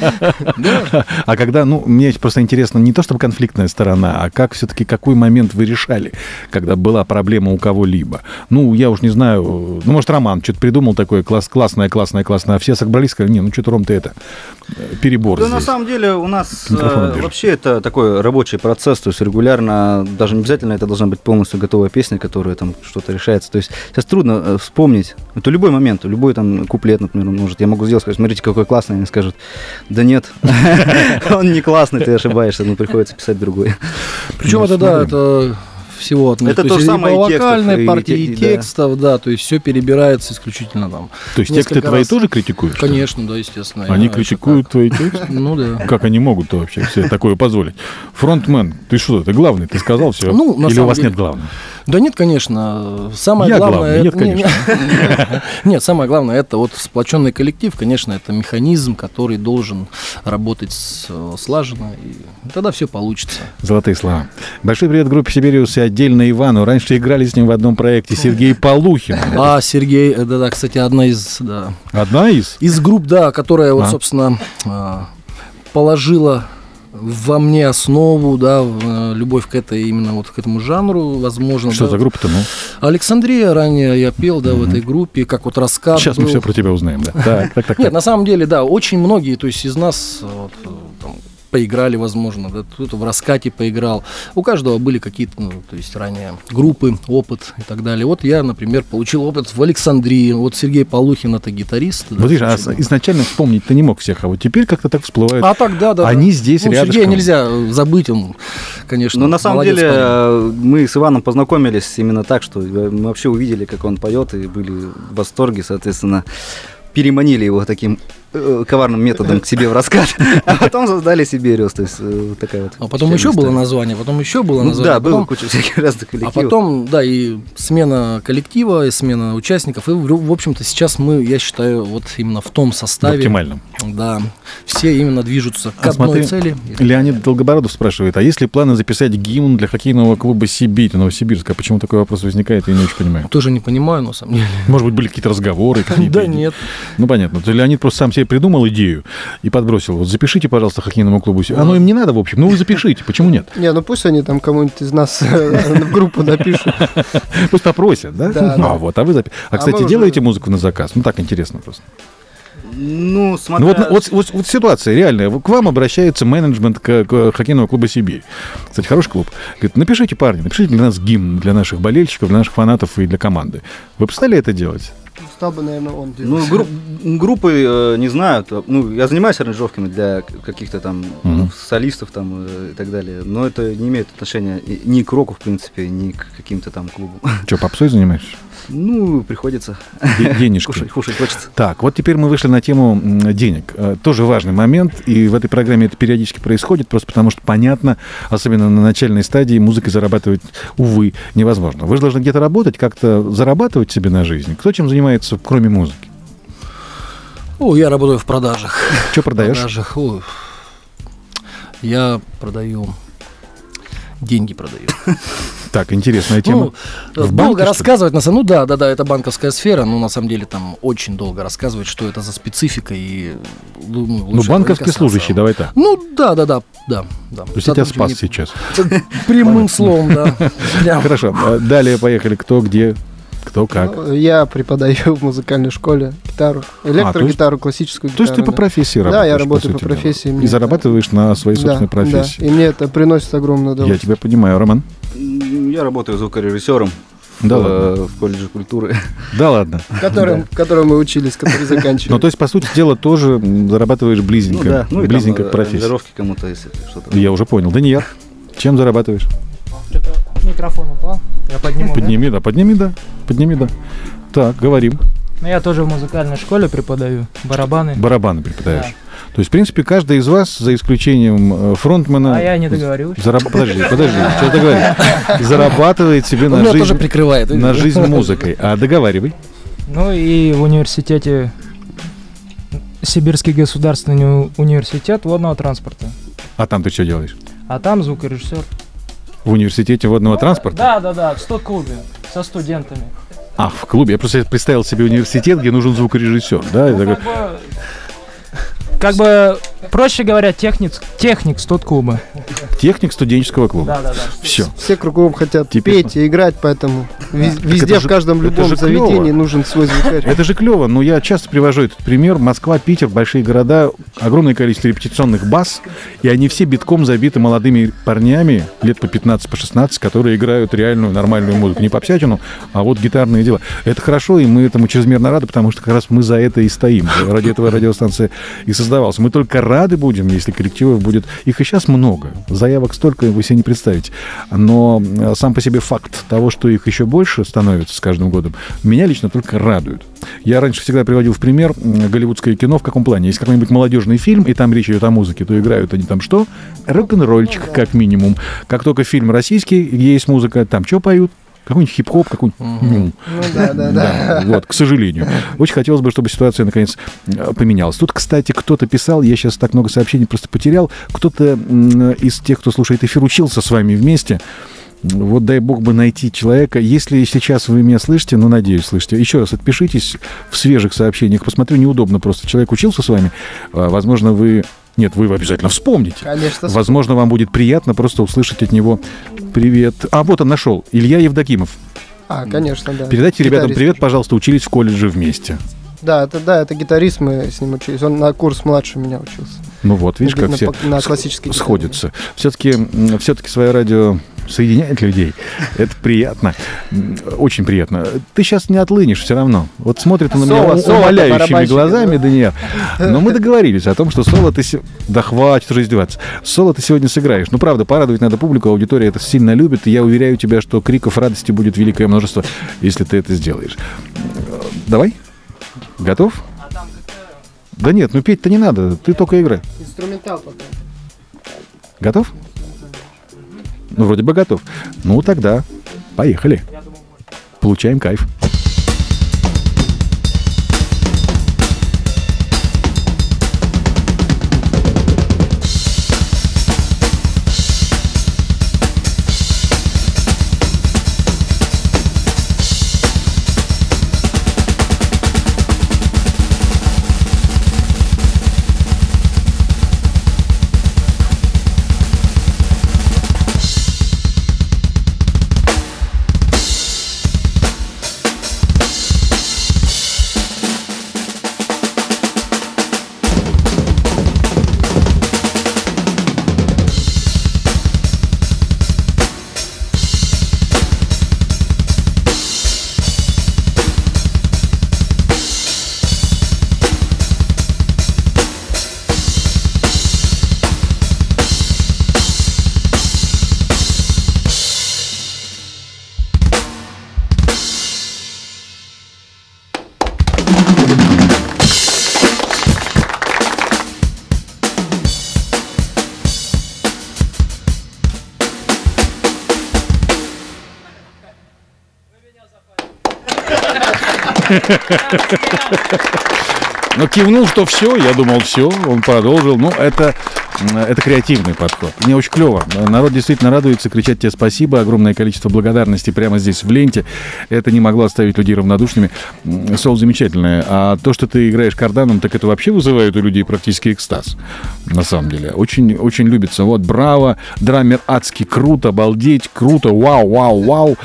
А когда, мне просто интересно, не то чтобы конфликтная сторона, а как все-таки, какой момент вы решали, когда была проблема у кого-либо? Я уж не знаю, может, Роман что-то придумал такое классное, а все собрались, сказали: не, что-то, Ром, ты перебор Да, здесь. на самом деле у нас вообще это такой рабочий процесс, то есть регулярно, даже не обязательно это должна быть полностью готовая песня, которая там что-то решается. То есть сейчас трудно вспомнить, это любой момент, любой там куплет, например, может, я могу сделать, сказать: смотрите, какой классный, они скажут: да нет, он не классный, ты ошибаешься, приходится писать другой. Причем это всего относится. Это то же самое и вокальной партии, и текстов, да, то есть все перебирается исключительно там. То есть тексты твои тоже критикуют? Конечно, да, естественно. Они критикуют твои тексты? Ну да. Как они могут-то вообще себе такое позволить? Фронтмен, ты что, ты главный, ты сказал все? Ну, на Или у самом вас деле- нет главного? Да нет, конечно. Самое Я главное... главный, нет, конечно. Нет, самое главное, это вот сплоченный коллектив, конечно, это механизм, который должен работать слаженно, и тогда все получится. Золотые слова. Большой привет группе Сибириус и отдельно Ивану. Раньше играли с ним в одном проекте. Сергей Полухин. А, Сергей, да, кстати, одна из... Да, Одна из? из групп, да, которая, вот, А. собственно, положила во мне основу, да, любовь к этой, именно вот к этому жанру, возможно. Что да. за группа-то, ну? Александрия, ранее я пел, да, в этой группе, как вот рассказ Сейчас мы был. все про тебя узнаем, да. Так. Нет, на самом деле, да, очень многие, то есть из нас вот, там, поиграли, возможно, да, кто-то в раскате поиграл. У каждого были какие-то, ну, то есть ранее группы, опыт и так далее. Вот я, например, получил опыт в Александрии. Вот Сергей Полухин — это гитарист. Вот видишь, изначально вспомнить ты не мог всех, а вот теперь как-то так всплывает. А так, да. Они здесь рядышком. Сергея нельзя забыть, он, конечно, Но на самом молодец деле парень. мы с Иваном познакомились именно так, что мы вообще увидели, как он поет, и были в восторге, соответственно, переманили его таким коварным методом к себе в раскат, а потом создали Сибириус, то есть вот такая вот. А потом еще было название, Да, было куча всяких разных А коллективов. потом, да, и смена коллектива, и смена участников. И, в общем-то, сейчас мы, я считаю, вот именно в том В составе. оптимальном. Да, все именно движутся к А одной смотри, цели. Леонид Долгобородов спрашивает, а есть ли планы записать гимн для хоккейного клуба «Сибирь» Новосибирска? Почему такой вопрос возникает, я не очень понимаю. Тоже не понимаю, на самом деле. Может быть, были какие-то разговоры? какие-то Да идеи? нет. Ну, понятно. То есть Леонид просто сам себе придумал идею и подбросил. Вот запишите, пожалуйста, хоккейному клубу. Оно им не надо, в общем. Ну, вы запишите. Почему нет? Не, ну пусть они там кому-нибудь из нас в группу напишут. Пусть попросят, да? Да, да. Вот, а вы запишите. А, кстати, мы уже- делаете музыку на заказ? Ну, так интересно просто. Ну, Ну, смотря... вот ситуация реальная. К вам обращается менеджмент к хоккейного клуба «Сибирь». Кстати, хороший клуб. Говорит, напишите, парни, напишите для нас гимн, для наших болельщиков, для наших фанатов и для команды. Вы бы стали это делать? Стал бы, наверное, он Ну, делать. группы не знаю. Ну, я занимаюсь аранжировками для каких-то там Мгм. солистов там и так далее. Но это не имеет отношения ни к року, в принципе, ни к каким-то там клубам. Что, попсой занимаешься? Ну, приходится. Денежки. Кушать хочется. Так, вот теперь мы вышли на тему денег. Тоже важный момент, и в этой программе это периодически происходит, просто потому что понятно, особенно на начальной стадии, музыкой зарабатывать, увы, невозможно. Вы же должны где-то работать, как-то зарабатывать себе на жизнь. Кто чем занимается, кроме музыки? О, я работаю в продажах. Что продаешь? В продажах. Ой. Я продаю... Деньги продаю. Так, интересная тема. Ну, В банке, долго что ли? рассказывать, ну да, это банковская сфера, но на самом деле там очень долго рассказывать, что это за специфика и Ну, лучше банковский касаться. служащий, давай так. Ну да. То есть я тебя спас Не- сейчас. Прямым словом, да. Прям. Хорошо, далее поехали. Кто, где, кто, как. Ну, я преподаю в музыкальной школе гитару, электрогитару, классическую То есть гитару. ты по да. профессии Да, работаешь? я работаю по сути дела. профессии, И мне зарабатываешь на своей собственной Да, профессии. да. И мне это приносит огромное Я удовольствие. тебя понимаю, Роман. Я работаю звукорежиссером Да ладно. в колледже культуры. Да ладно. Которым мы учились, который заканчивали. Ну, то есть, по сути дела, тоже зарабатываешь близненько. Ну и близненько там к профессии. аранжировки кому-то, если что-то. Я уже понял. Данияр, чем зарабатываешь? Что-то микрофон упал. Я подниму. да? Подними, да. Так, говорим. Ну, я тоже в музыкальной школе преподаю барабаны. Барабаны преподаешь. То есть, в принципе, каждый из вас, за исключением фронтмена... А я не договорюсь. Подожди, что ты говоришь? Зарабатывает себе Он на меня тоже жизнь, прикрывает. на жизнь музыкой. А договаривай. Ну и в университете Сибирский государственный университет водного транспорта. А там ты что делаешь? А там звукорежиссер. В университете водного транспорта? Да, в студ-клубе со студентами. А, в клубе. Я просто представил себе университет, где нужен звукорежиссер. Да? Я такой, Как бы, проще говоря, техник студ-клуба. техник студенческого клуба. Да. Все. Все кругом хотят Теперь петь и играть, поэтому везде, это же- в каждом это любом же заведении клёво. нужен свой звукарь. Это же клево, но я часто привожу этот пример. Москва, Питер, большие города, огромное количество репетиционных баз, и они все битком забиты молодыми парнями, лет по 15, по 16, которые играют реальную нормальную музыку. Не попсятину, а вот гитарные дела. Это хорошо, и мы этому чрезмерно рады, потому что как раз мы за это и стоим. Ради этого радиостанция и создавалась. Мы только рады будем, если коллективов будет. Их и сейчас много. Заявок столько, вы себе не представите. Но сам по себе факт того, что их еще больше становится с каждым годом, меня лично только радует. Я раньше всегда приводил в пример голливудское кино в каком плане. Если какой-нибудь молодежный фильм, и там речь идет о музыке, то играют они там что? Рок-н-ролльчик, как минимум. Как только фильм российский, где есть музыка, там что поют? Какой-нибудь хип-хоп, какой-нибудь... Да, вот, к сожалению. Очень хотелось бы, чтобы ситуация, наконец, поменялась. Тут, кстати, кто-то писал, я сейчас так много сообщений просто потерял, кто-то из тех, кто слушает эфир, учился с вами вместе. Вот дай бог бы найти человека. Если сейчас вы меня слышите, ну, надеюсь, слышите, еще раз отпишитесь в свежих сообщениях. Посмотрю, неудобно просто. Человек учился с вами, возможно, вы... Нет, вы обязательно вспомните. Конечно. Возможно, вам будет приятно просто услышать от него привет. А, вот он нашел. Илья Евдокимов. Конечно, да. Передайте ребятам привет, пожалуйста, учились в колледже вместе. Да, это гитарист, мы с ним учились. Он на курс младше меня учился. Ну вот, видишь, как все на классической сходятся. Все-таки свое радио соединяет людей. Это приятно. Очень приятно. Ты сейчас не отлынешь все равно. Вот смотрит он на меня умоляющими глазами, Даниэль. Но мы договорились о том, что соло ты... Да хватит уже издеваться. Соло ты сегодня сыграешь. Ну, правда, порадовать надо публику, аудитория это сильно любит. И я уверяю тебя, что криков радости будет великое множество, если ты это сделаешь. Давай. Готов? Да нет, ну петь-то не надо. Ты только играй. Инструментал пока. Готов? Ну, вроде бы готов. Ну, тогда поехали. Получаем кайф. Но кивнул, что все, я думал, все, он продолжил. Ну, это креативный подход. Мне очень клево. Народ действительно радуется, кричать тебе спасибо, огромное количество благодарности прямо здесь в ленте. Это не могло оставить людей равнодушными. Соло замечательное. А то, что ты играешь карданом, так это вообще вызывает у людей практически экстаз. На самом деле. Очень, очень любится. Вот, браво, драмер адски круто, обалдеть, круто, вау, вау, вау.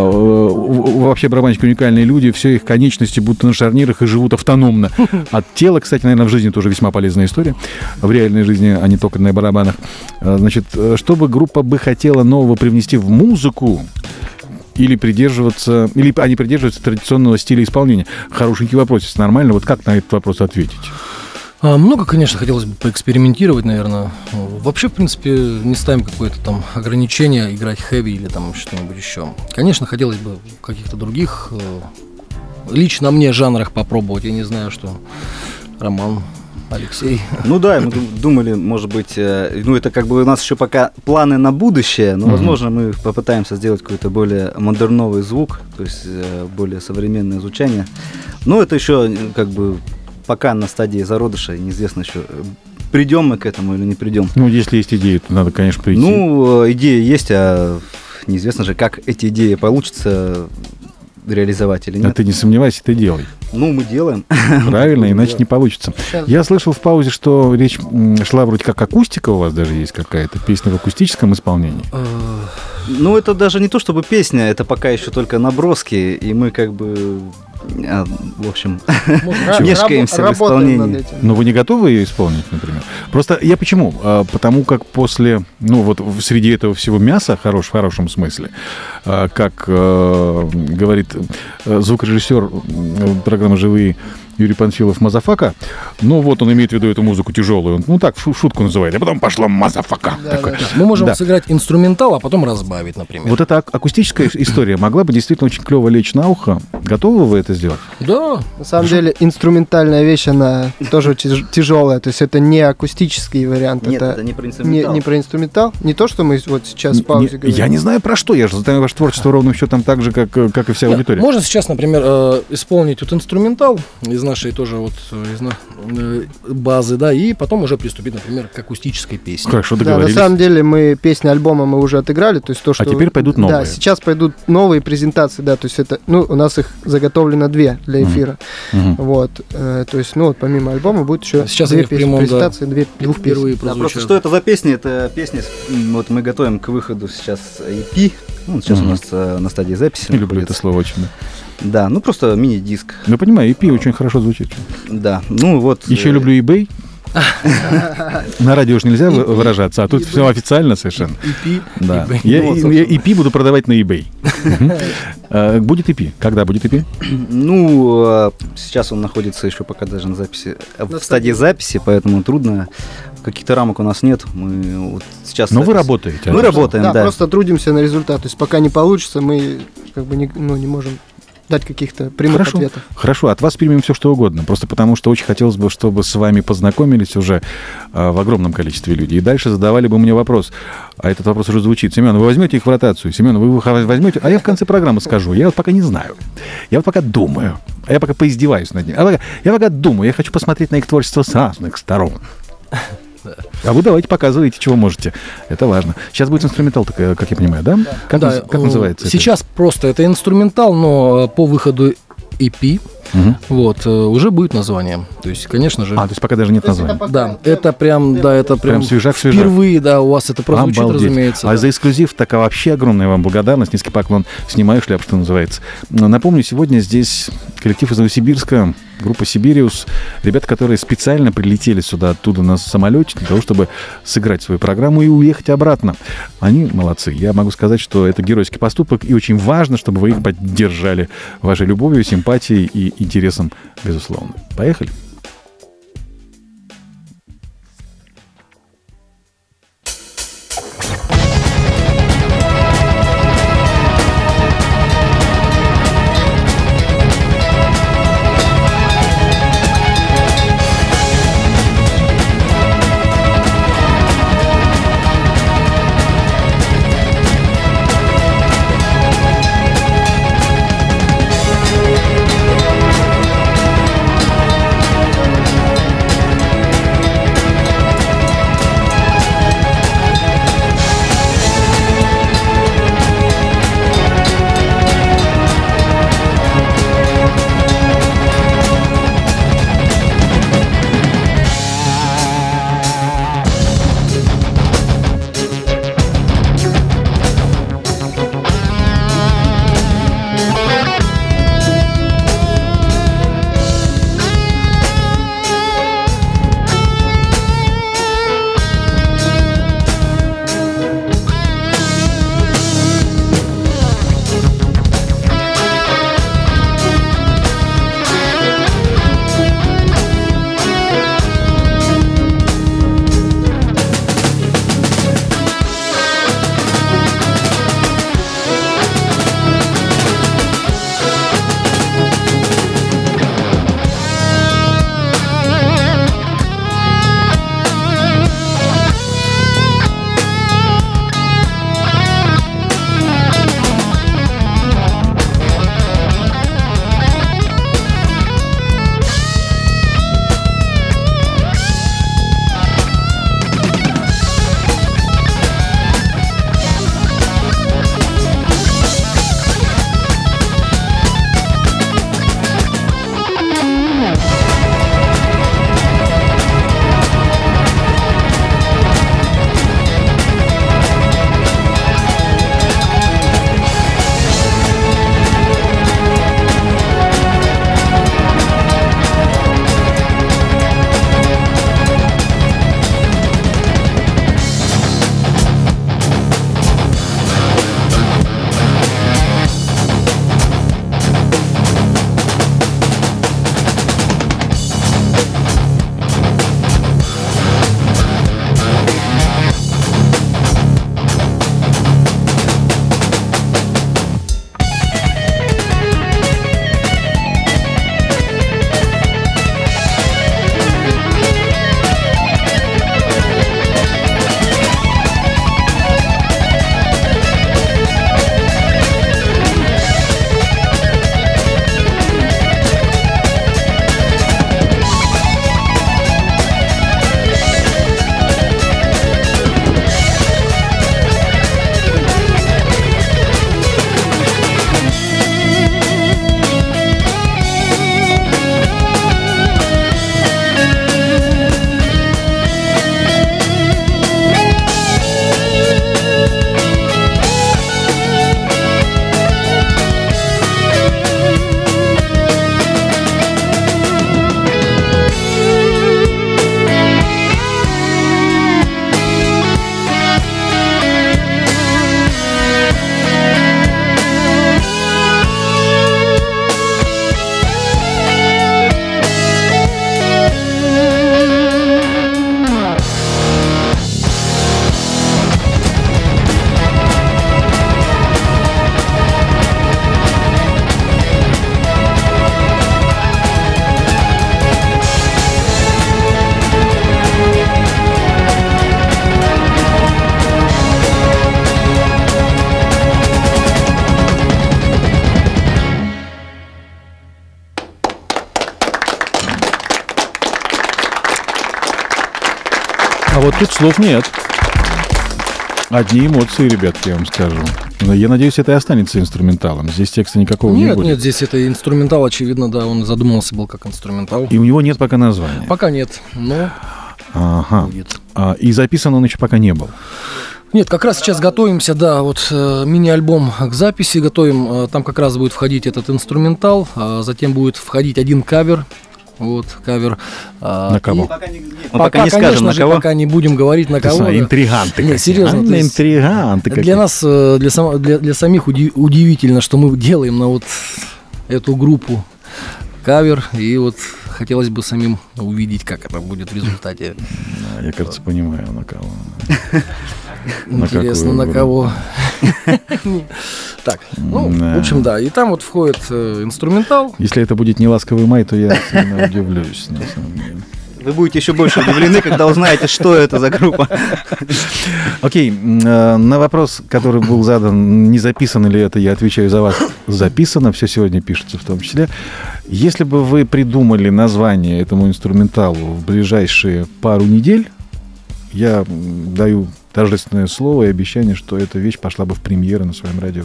Вообще барабанщики уникальные люди, все их конечности будто на шарнирах и живут автономно. От тела, кстати, наверное, в жизни тоже весьма полезная история. В реальной жизни, а не только на барабанах. Значит, что бы группа бы хотела нового привнести в музыку, или придерживаться, или они придерживаются традиционного стиля исполнения? Хорошенький вопрос, если нормально. Вот как на этот вопрос ответить? Много, конечно, хотелось бы поэкспериментировать, наверное. Вообще, в принципе, не ставим какое-то там ограничение играть хэви или там что-нибудь еще. Конечно, хотелось бы каких-то других, лично мне, жанрах попробовать. Я не знаю, что Роман, Алексей. Ну да, мы думали, может быть, ну это как бы у нас еще пока планы на будущее, но, возможно, мы попытаемся сделать какой-то более модерновый звук, то есть более современное звучание. Но это еще как бы пока на стадии зародыша, неизвестно еще, придем мы к этому или не придем. Ну, если есть идеи, то надо, конечно, прийти. Ну, идеи есть, а неизвестно же, как эти идеи получится реализовать или нет. А ты не сомневайся, ты делай. Ну, мы делаем. Правильно, иначе не получится. Я слышал в паузе, что речь шла вроде как акустика у вас даже есть какая-то, песня в акустическом исполнении. Ну, это даже не то чтобы песня, это пока еще только наброски, и мы как бы, в общем, мешкаемся в исполнении. Но вы не готовы ее исполнить, например? Просто я почему? Потому как после, ну вот среди этого всего мяса, в хорошем смысле, как говорит звукорежиссер программы «Живые Юрий Панфилов «Мазафака». Ну, вот он имеет в виду эту музыку тяжелую. Ну, так, шутку называет. А потом пошло «Мазафака». Мы можем сыграть инструментал, а потом разбавить, например. Вот эта акустическая история могла бы действительно очень клево лечь на ухо. Готовы вы это сделать? Да. На самом деле, инструментальная вещь, она тоже тяжелая. То есть это не акустический вариант. Нет, это не про инструментал. Не про инструментал. Не то, что мы вот сейчас в паузе говорим. Я не знаю про что. Я же знаю ваше творчество ровным счетом так же, как и вся аудитория. Можно сейчас, например, исполнить вот инструментал из нашей тоже вот базы, да, и потом уже приступить, например, к акустической песне. Хорошо, Да, договорились. на самом деле мы песни альбома мы уже отыграли, то есть то, что... А теперь пойдут новые. Да, сейчас пойдут новые презентации, да, то есть это, ну, у нас их заготовлено 2 для эфира, вот, то есть, ну, вот помимо альбома будет еще сейчас 2 они в прямом, презентации, 2 впервые Да, просто прозвучат. что это за песни? Это песни, вот мы готовим к выходу сейчас EP. Ну, сейчас у нас на стадии записи. Я люблю находится. это слово очень. Да, ну просто мини-диск. Ну, понимаю, EP очень хорошо звучит. Да, ну вот. Еще люблю eBay. На радио уж нельзя выражаться, а тут все официально совершенно. EP. Да. Я EP буду продавать на eBay. Будет EP? Когда будет EP? Ну, сейчас он находится еще пока даже на записи, в стадии записи, поэтому трудно. Каких-то рамок у нас нет. Мы вот сейчас. Но вы работаете. Мы работаем, да. Просто трудимся на результат, то есть пока не получится, мы как бы не можем дать каких-то прямых ответов. Хорошо, от вас примем все, что угодно. Просто потому, что очень хотелось бы, чтобы с вами познакомились уже в огромном количестве людей. И дальше задавали бы мне вопрос. А этот вопрос уже звучит. Семен, вы возьмете их в ротацию? Семен, вы их возьмете? А я в конце программы скажу. Я вот пока не знаю. Я вот пока думаю. А я пока поиздеваюсь над ними. Я пока думаю. Я хочу посмотреть на их творчество с разных сторон. А вы давайте показывайте, чего можете. Это важно. Сейчас будет инструментал, как я понимаю, да? Как называется? Сейчас просто это инструментал, но по выходу EP вот, уже будет название. То есть, конечно же... то есть пока даже нет названия. Да, это прям свежак. впервые, да, у вас это прозвучит, Обалдеть. разумеется. А за эксклюзив так вообще огромная вам благодарность, низкий поклон. Снимаю шляпу, что называется. Напомню, сегодня здесь коллектив из Новосибирска, группа «Сибириус», ребята, которые специально прилетели сюда оттуда на самолете для того, чтобы сыграть свою программу и уехать обратно. Они молодцы. Я могу сказать, что это геройский поступок, и очень важно, чтобы вы их поддержали вашей любовью, симпатией и интересом, безусловно. Поехали. Тут слов нет. Одни эмоции, ребятки, я вам скажу. Но я надеюсь, это и останется инструменталом. Здесь текста никакого не будет. Нет, здесь это инструментал, очевидно, да, он задумался был как инструментал. И у него нет пока названия. Пока нет, но будет. И записан он еще пока не был. Нет, как раз сейчас готовимся, да, вот мини-альбом к записи готовим. Там как раз будет входить этот инструментал, затем будет входить один кавер. Вот, кавер. На кого? Пока не скажем, на кого. Пока не будем говорить, на кого. Интриганты. Нет, серьезно. Интриганты. Для нас, для самих удивительно, что мы делаем на вот эту группу кавер. И вот хотелось бы самим увидеть, как это будет в результате. Я, кажется, понимаю, на кого. Интересно, на кого. Так, в общем, да. И там вот входит инструментал. Если это будет не «Ласковый май», то я сильно удивлюсь, на самом деле. Вы будете еще больше удивлены, когда узнаете, что это за группа. Окей, на вопрос, который был задан, не записано ли это, я отвечаю за вас. Записано, все сегодня пишется в том числе. Если бы вы придумали название этому инструменталу в ближайшие пару недель, я даю торжественное слово и обещание, что эта вещь пошла бы в премьеру на своем радио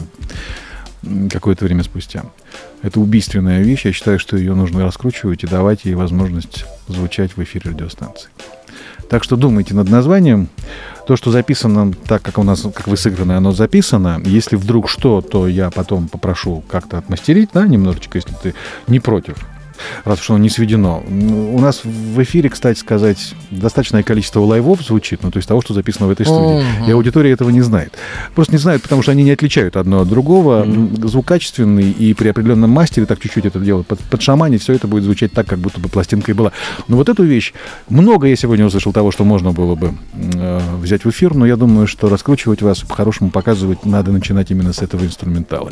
какое-то время спустя. Это убийственная вещь. Я считаю, что ее нужно раскручивать и давать ей возможность звучать в эфире радиостанции. Так что думайте над названием. То, что записано так, как у нас, как вы сыграны, оно записано. Если вдруг что, то я потом попрошу как-то отмастерить, да, немножечко, если ты не против. Раз уж оно не сведено. У нас в эфире, кстати сказать, достаточное количество лайвов звучит, ну, то есть того, что записано в этой студии. И аудитория этого не знает. Просто не знают, потому что они не отличают одно от другого. Звук качественный, и при определенном мастере так чуть-чуть это дело подшаманить, все это будет звучать так, как будто бы пластинка и была. Но вот эту вещь, много я сегодня услышал того, что можно было бы взять в эфир, но я думаю, что раскручивать вас, по-хорошему показывать надо начинать именно с этого инструментала.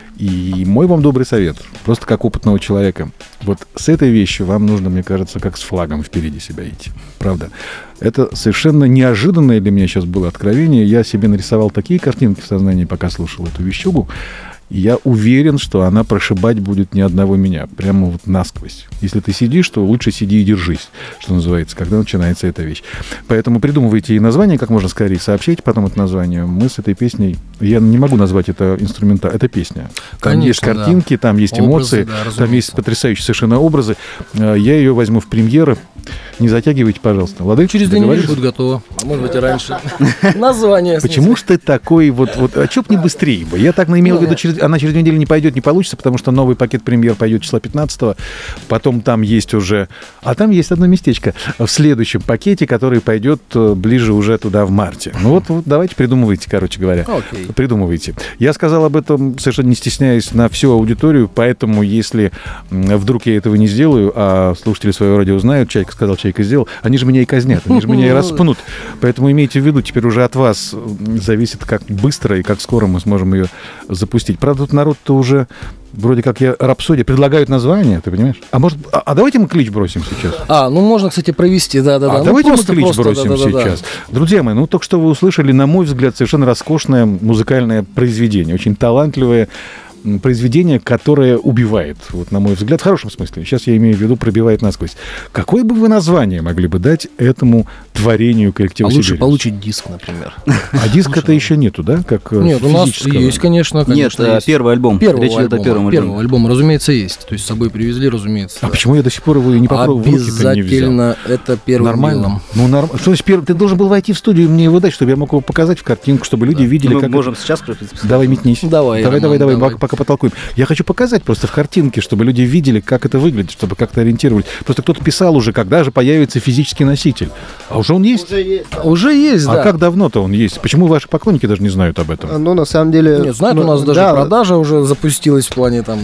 И мой вам добрый совет, просто как опытного человека, вот с этой вещью вам нужно, мне кажется, как с флагом впереди себя идти. Правда. Это совершенно неожиданное для меня сейчас было откровение. Я себе нарисовал такие картинки в сознании, пока слушал эту вещугу. И я уверен, что она прошибать будет ни одного меня. Прямо вот насквозь. Если ты сидишь, то лучше сиди и держись, что называется, когда начинается эта вещь. Поэтому придумывайте ей название как можно скорее, сообщайте потом это название. Мы с этой песней... Я не могу назвать это инструментом. Это песня. Там конечно, есть картинки, да. Там есть эмоции, образы, да, там есть потрясающие совершенно образы. Я ее возьму в премьеру. Не затягивайте, пожалуйста. Лады? Через 2 недели будет готово. А может быть и раньше. Название. Почему ж ты такой вот... А чё б не быстрее бы? Я так имел в виду, она через 2 недели не пойдет, не получится, потому что новый пакет премьер пойдет числа 15-го. Потом там есть уже... А там есть одно местечко в следующем пакете, который пойдет ближе уже туда в марте. Ну вот давайте придумывайте, короче говоря. Окей. Придумывайте. Я сказал об этом, совершенно не стесняясь, на всю аудиторию, поэтому если вдруг я этого не сделаю, а слушатели своего радио знают, Чайка сказал, Чайка сделал, они же меня и казнят, они же меня и распнут. Поэтому имейте в виду, теперь уже от вас зависит, как быстро и как скоро мы сможем ее запустить. Правда, тут народ-то уже, вроде как я рапсодия, предлагают название, ты понимаешь? А может, давайте мы клич бросим сейчас. Ну можно, кстати, провести, да-да-да. Давайте мы клич бросим сейчас. Друзья мои, только что вы услышали, на мой взгляд, совершенно роскошное музыкальное произведение, очень талантливое произведение, которое убивает, вот на мой взгляд, в хорошем смысле. Сейчас я имею в виду, пробивает насквозь. Какое бы вы название могли бы дать этому творению коллектива «Сибирь»? Лучше получить диск, например. А диска-то лучше еще нету, да? Как нет, у нас есть, конечно. Нет, есть. Первый альбом. Первый альбом, разумеется, есть. То есть с собой привезли, разумеется. А почему я до сих пор его не попробовал? Обязательно это первый. Нормально? Нормально. Что значит первый? Ты должен был войти в студию и мне его дать, чтобы я мог его показать в картинку, чтобы люди видели, мы как... Мы можем сейчас... Давай, метнись. Давай, пока потолкуем. Я хочу показать просто в картинке, чтобы люди видели, как это выглядит, чтобы как-то ориентировались. Просто кто-то писал уже, когда же появится физический носитель. А уже он есть? Уже есть, да. А как давно-то он есть? Почему ваши поклонники даже не знают об этом? Ну, на самом деле... Нет, знают, у нас даже продажа уже запустилась в плане там...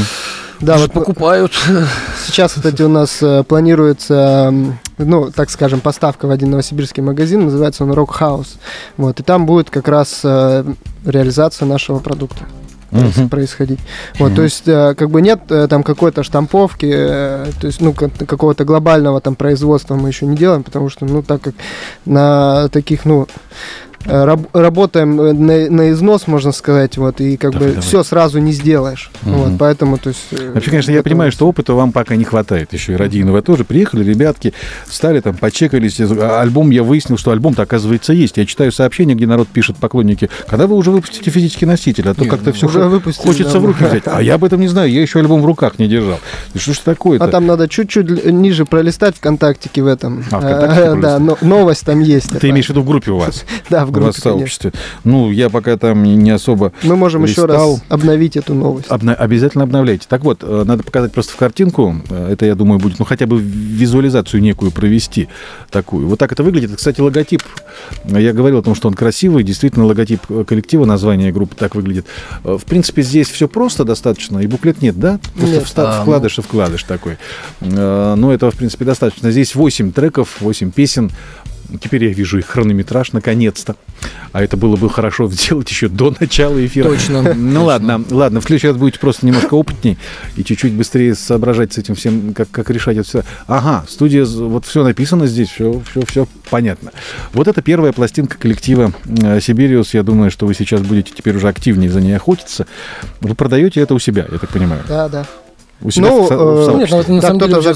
Да, вот покупают. Сейчас, кстати, у нас планируется, ну, так скажем, поставка в один новосибирский магазин, называется он Rock House. Вот, и там будет как раз реализация нашего продукта происходить. Вот, то есть, как бы нет там какой-то штамповки, то есть, ну, какого-то глобального там производства мы еще не делаем, потому что, ну, так как на таких, ну, работаем на износ, можно сказать, вот, и как бы все сразу не сделаешь. Вот, поэтому, то есть... Вообще, конечно, я понимаю, что опыта вам пока не хватает. Еще и радийного тоже. Приехали ребятки, стали там, почекались. Альбом, я выяснил, что альбом-то, оказывается, есть. Я читаю сообщения, где народ пишет, поклонники, когда вы уже выпустите физический носитель, а то как-то все хочется в руки взять. А я об этом не знаю, я еще альбом в руках не держал. Что ж такое-то? А там надо чуть-чуть ниже пролистать ВКонтактике в этом. Да, новость там есть. Ты имеешь в виду в группе у вас? Да, в группе, сообществе. Ну, я пока там не особо мы можем еще раз обновить эту новость. Обязательно обновляйте. Так вот, надо показать просто в картинку. Это, я думаю, будет, ну, хотя бы визуализацию некую провести такую. Вот так это выглядит. Кстати, логотип. Я говорил о том, что он красивый. Действительно, логотип коллектива, название группы так выглядит. В принципе, здесь все просто достаточно. И буклет нет, да? Просто вкладыш и вкладыш такой. Но этого, в принципе, достаточно. Здесь 8 треков, 8 песен. Теперь я вижу их хронометраж, наконец-то. А это было бы хорошо сделать еще до начала эфира. Точно. Ну ладно, в следующий раз будете просто немножко опытней и чуть-чуть быстрее соображать с этим всем, как решать это все. Ага, студия, вот все написано здесь, все понятно. Вот это первая пластинка коллектива Сибириус. Я думаю, что вы сейчас будете теперь уже активнее за ней охотиться. Вы продаете это у себя, я так понимаю. Да. У себя в сообществе. Нет, на самом деле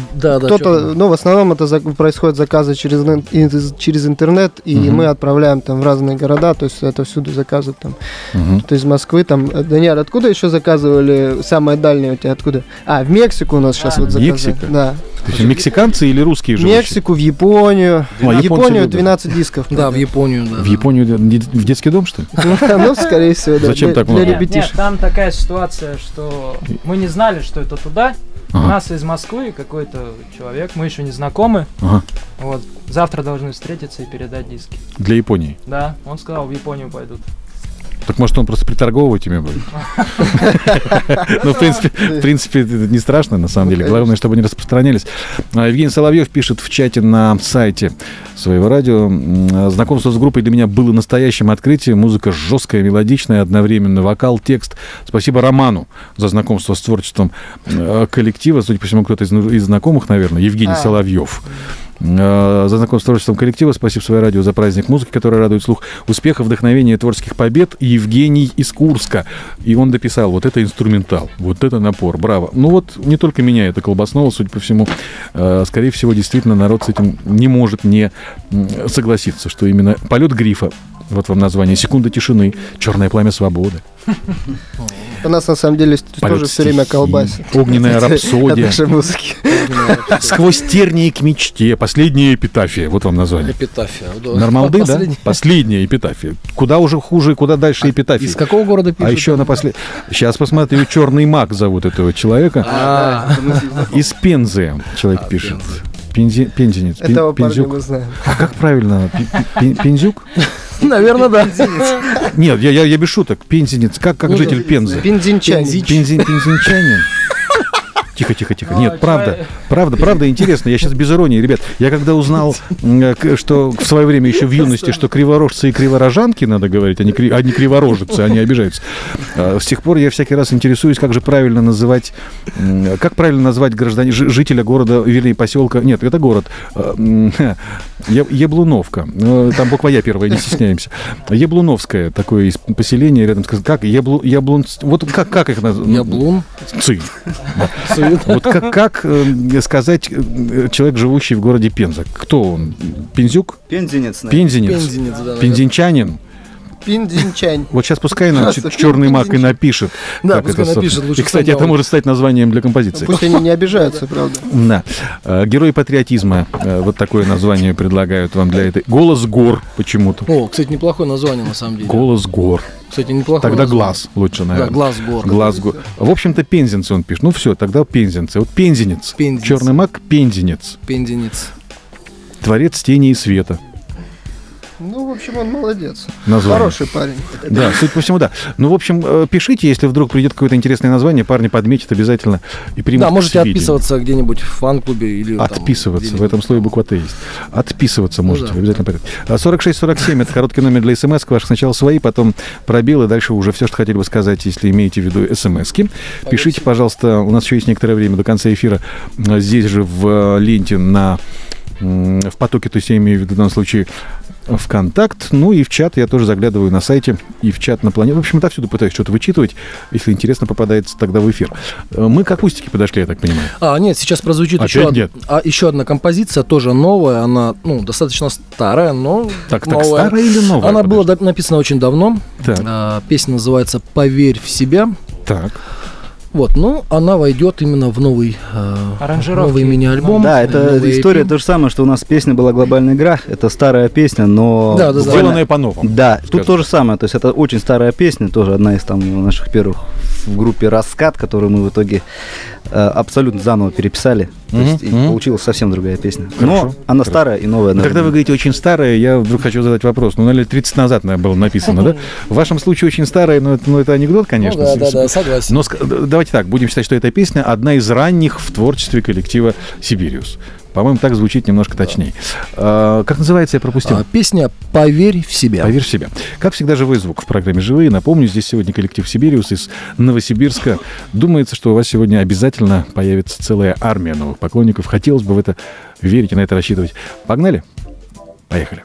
в основном это происходят заказы через интернет, и мы отправляем там в разные города, то есть это всюду заказы там. То есть из Москвы там. Даниэль, откуда еще заказывали? Самое дальнее у тебя откуда? В Мексику у нас сейчас вот заказы. Мексика? Да. То есть мексиканцы или русские в живущие? Мексику, в Японию. В Японию 12 дисков. Да, в Японию, да. В Японию в детский дом, что ли? Ну, скорее всего, да. Зачем так много? Нет, там такая ситуация, что мы не знали, что это туда. У нас из Москвы какой-то человек, мы еще не знакомы. Вот, завтра должны встретиться и передать диски. Для Японии? Да, он сказал, в Японию пойдут. Так может он просто приторговывать ими будет? Ну, в принципе, это не страшно, на самом деле. Главное, чтобы они распространялись. Евгений Соловьев пишет в чате на сайте своего радио. Знакомство с группой для меня было настоящим открытием. Музыка жесткая, мелодичная, одновременно вокал, текст. Спасибо Роману за знакомство с творчеством коллектива. Судя по всему, кто-то из знакомых, наверное, Евгений Соловьев. За знакомство с творчеством коллектива. Спасибо своей радио за праздник музыки, который радует слух. Успехов, вдохновения, творческих побед. Евгений из Курска. И он дописал, вот это инструментал, вот это напор, браво. Ну вот, не только меня это колбаснуло, судя по всему. Скорее всего, действительно, народ с этим не может не согласиться, что именно полет грифа, вот вам название, секунда тишины, черное пламя свободы. У нас, на самом деле, тоже все время колбасит. Огненная рапсодия. Нашей музыки. Сквозь тернии к мечте. Последняя эпитафия. Вот вам название. Эпитафия. Нормалды, да? Последняя эпитафия. Куда уже хуже, куда дальше эпитафия. Из какого города пишут? А еще на Сейчас посмотрю, Черный маг зовут этого человека. Из Пензы человек пишет. Пензенец. Этого парня мы знаем. А как правильно? Пензюк? Наверное, да. Нет, я без шуток. Пензенец. Как житель Пензы? Пензенчанин. Пензенчанин. Тихо. Нет, правда интересно. Я сейчас без иронии, ребят. Я когда узнал, что в свое время еще в юности, что криворожцы и криворожанки, надо говорить, а не криворожицы, они обижаются. С тех пор я всякий раз интересуюсь, как правильно назвать жителя города, вернее, поселка. Нет, это город. Яблуновка. Там буква Я первая, не стесняемся. Яблуновское такое поселение рядом с... Как? Вот как их назвать? Яблунцы. Вот как сказать человек, живущий в городе Пенза? Кто он? Пензюк? Пензенец. Пензенчанин? Пензенчань. Вот сейчас пускай нам черный маг и напишет. Да, пускай напишет лучше. И, кстати, это может стать названием для композиции. Пусть они не обижаются, правда. Да. Герои патриотизма. Вот такое название предлагают вам для этой. Голос гор почему-то. О, кстати, неплохое название на самом деле. Голос гор. Кстати, неплохое Тогда название. глаз лучше, наверное. Да, глаз гор. Глаз гор. В общем-то, пензенцы он пишет. Ну все, тогда пензенцы. Вот пензенец. Черный маг пензенец. Пензенец. Творец тени и света. Ну, в общем, он молодец. Название. Хороший парень. Да, судя по всему, да. Ну, в общем, пишите, если вдруг придет какое-то интересное название, парни подметят обязательно и примут. Да, можете отписываться где-нибудь в фан-клубе или отписываться, в этом слове буква Т есть. Отписываться можете, обязательно порядке. 4647 это короткий номер для смс. Ваши сначала свои, потом пробелы, дальше уже все, что хотели бы сказать, если имеете в виду смс-ки. Пишите, пожалуйста, у нас еще есть некоторое время до конца эфира здесь же в ленте в потоке, то есть я имею в виду в данном случае ВКонтакт, ну и в чат я тоже заглядываю на сайте, и в чат на планете. В общем, отовсюду пытаюсь что-то вычитывать. Если интересно, попадается тогда в эфир. Мы к акустике подошли, я так понимаю. Нет, сейчас прозвучит еще одна композиция, тоже новая. Она, достаточно старая, но так новая. Старая или новая? Она была написана очень давно. Песня называется «Поверь в себя». Так. Вот, она войдет именно в новый мини-альбом. Да, это история то же самое, что у нас песня была «Глобальная игра». Это старая песня, но... Сделанная по-новому. Да, тут то же самое. То есть это очень старая песня, тоже одна из наших первых в группе «Раскат», которую мы в итоге абсолютно заново переписали. То есть и получилась совсем другая песня. Но она старая и новая. Когда вы говорите «очень старая», я вдруг хочу задать вопрос. Лет 30 назад, наверное, было написано, да? В вашем случае очень старая, но это анекдот, конечно. Да, согласен. Но давайте так, будем считать, что эта песня одна из ранних в творчестве коллектива «Сибириус». По-моему, так звучит немножко точнее. Как называется, я пропустил? Песня «Поверь в себя». «Поверь в себя». Как всегда, живой звук в программе «Живые». Напомню, здесь сегодня коллектив «Сибириус» из Новосибирска. Думается, что у вас сегодня обязательно появится целая армия новых поклонников. Хотелось бы в это верить и на это рассчитывать. Погнали? Поехали.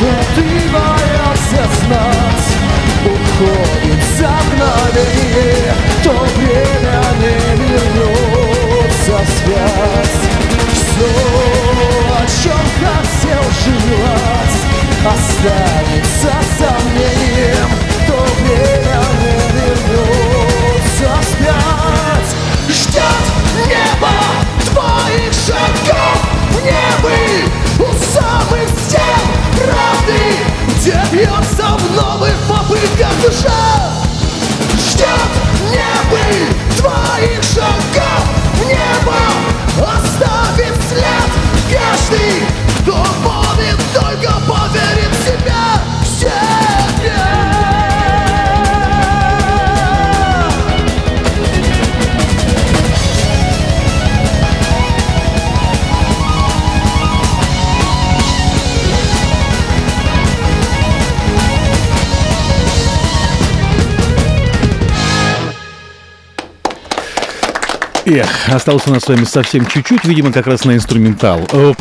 застывая осознать, уходит за мгновение, то время не вернется вспять. Все, о чем хотел желать, останется сомнением, то время не вернется вспять. Ждет небо твоих шагов, небы у самых стен правды, где бьется в новых попытках душа. Ждет небы твоих шагов, небо оставит след. Каждый, кто помнит, только поверит в себя, в себя. Эх, осталось у нас с вами совсем чуть-чуть, видимо, как раз на инструментал,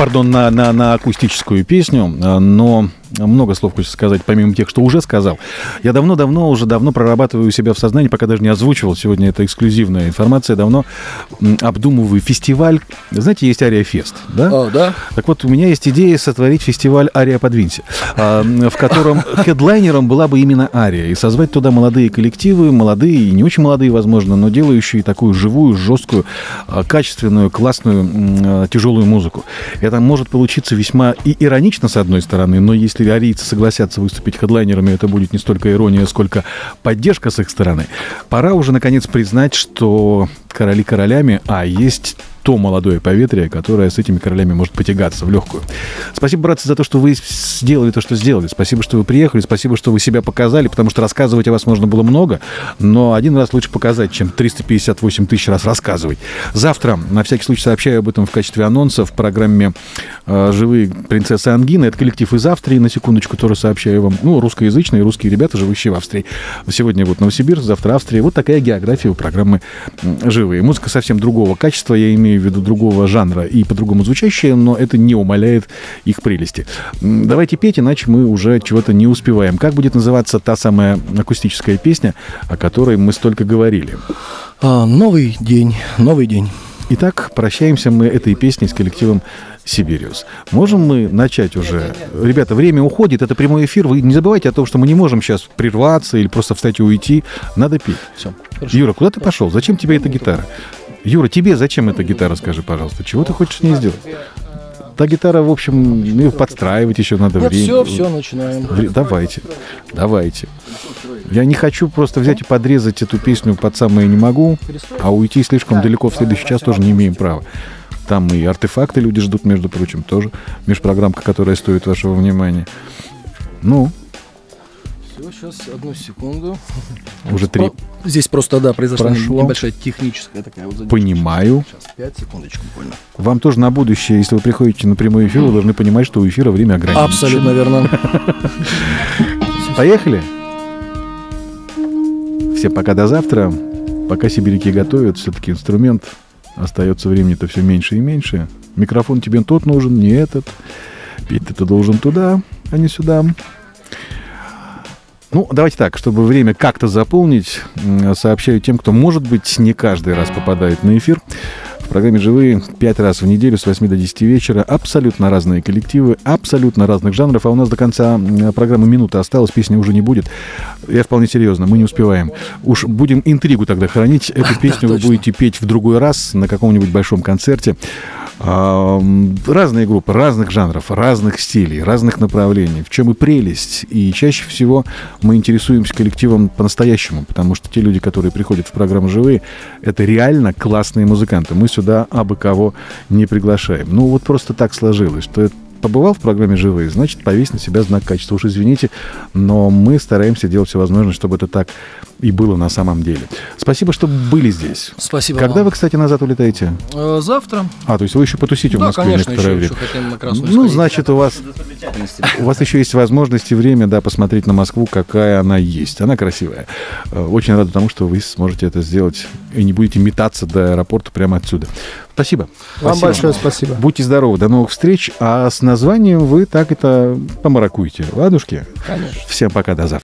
на акустическую песню, но много слов хочется сказать, помимо тех, что уже сказал. Я давно прорабатываю у себя в сознании, пока даже не озвучивал, сегодня это эксклюзивная информация, давно обдумываю фестиваль. Знаете, есть Ария-фест, да? Да. Так вот, у меня есть идея сотворить фестиваль Ария Подвинься, в котором хедлайнером была бы именно Ария, и созвать туда молодые коллективы, молодые и не очень молодые, возможно, но делающие такую живую, жесткую, качественную, классную, тяжелую музыку. Это может получиться весьма и иронично, с одной стороны, но если арийцы согласятся выступить хедлайнерами, это будет не столько ирония, сколько поддержка с их стороны. Пора уже, наконец, признать, что короли королями, а есть то молодое поветрие, которое с этими королями может потягаться в легкую. Спасибо, братцы, за то, что вы сделали то, что сделали. Спасибо, что вы приехали. Спасибо, что вы себя показали, потому что рассказывать о вас можно было много, но один раз лучше показать, чем 358 тысяч раз рассказывать. Завтра, на всякий случай, сообщаю об этом в качестве анонса в программе «Живые принцессы Ангины». Это коллектив из Австрии, на секундочку, тоже сообщаю вам. Ну, русскоязычные, русские ребята, живущие в Австрии. Сегодня вот Новосибирск, завтра Австрия. Вот такая география у программы «Живые». Музыка совсем другого качества, я имею в виду другого жанра и по-другому звучащая, но это не умаляет их прелести. Давайте петь, иначе мы уже чего-то не успеваем. Как будет называться та самая акустическая песня, о которой мы столько говорили? Новый день, новый день. Итак, прощаемся мы этой песней с коллективом Сибириус. Можем мы начать уже? Ребята, время уходит, это прямой эфир. Вы не забывайте о том, что мы не можем сейчас прерваться или просто встать и уйти. Надо петь. Все. Хорошо. Юра, куда ты пошел? Зачем тебе эта гитара? Юра, тебе зачем эта гитара, скажи, пожалуйста? Чего ты хочешь с ней сделать? Та гитара, в общем, ее подстраивать еще надо время. Все, начинаем. Давайте. Я не хочу просто взять и подрезать эту песню под самое не могу, а уйти слишком далеко в следующий час тоже не имеем права. Там и артефакты люди ждут, между прочим, тоже межпрограммка, которая стоит вашего внимания. Ну? Все, сейчас, одну секунду. Уже 3. Здесь просто, да, произошла небольшая техническая такая вот задержка. Понимаю. Сейчас, 5 секундочку, буквально. Вам тоже на будущее, если вы приходите на прямой эфир, вы должны понимать, что у эфира время ограничено. Абсолютно верно. Поехали. Все пока до завтра. Пока сибиряки готовят, все-таки инструмент. Остается времени-то все меньше и меньше. Микрофон тебе тот нужен, не этот. Петь ты должен туда, а не сюда. Ну, давайте так, чтобы время как-то заполнить, сообщаю тем, кто, может быть, не каждый раз попадает на эфир. В программе «Живые» 5 раз в неделю с 8 до 10 вечера. Абсолютно разные коллективы, абсолютно разных жанров. А у нас до конца программы минута осталась, песни уже не будет. Я вполне серьезно, мы не успеваем. Уж будем интригу тогда хранить. Эту песню вы будете петь в другой раз на каком-нибудь большом концерте. Разные группы, разных жанров, разных стилей, разных направлений. В чем и прелесть. И чаще всего мы интересуемся коллективом по-настоящему, потому что те люди, которые приходят в программу «Живые», это реально классные музыканты. Мы сюда абы кого не приглашаем. Ну, вот просто так сложилось, что побывал в программе «Живые», значит, повесь на себя знак качества. Уж извините, но мы стараемся делать все возможное, чтобы это так и было на самом деле. Спасибо, что были здесь. Спасибо Когда вам. вы, кстати, назад улетаете? Завтра. То есть вы еще потусите в Москве конечно, некоторое время. еще хотим на Красную Ну, сходить. значит, у вас еще есть возможность и время, да, посмотреть на Москву, какая она есть. Она красивая. Очень рад тому, что вы сможете это сделать и не будете метаться до аэропорта прямо отсюда. Спасибо. Вам большое спасибо. Будьте здоровы, до новых встреч. А с названием вы так это помаракуете. Ладушки? Конечно. Всем пока, до завтра.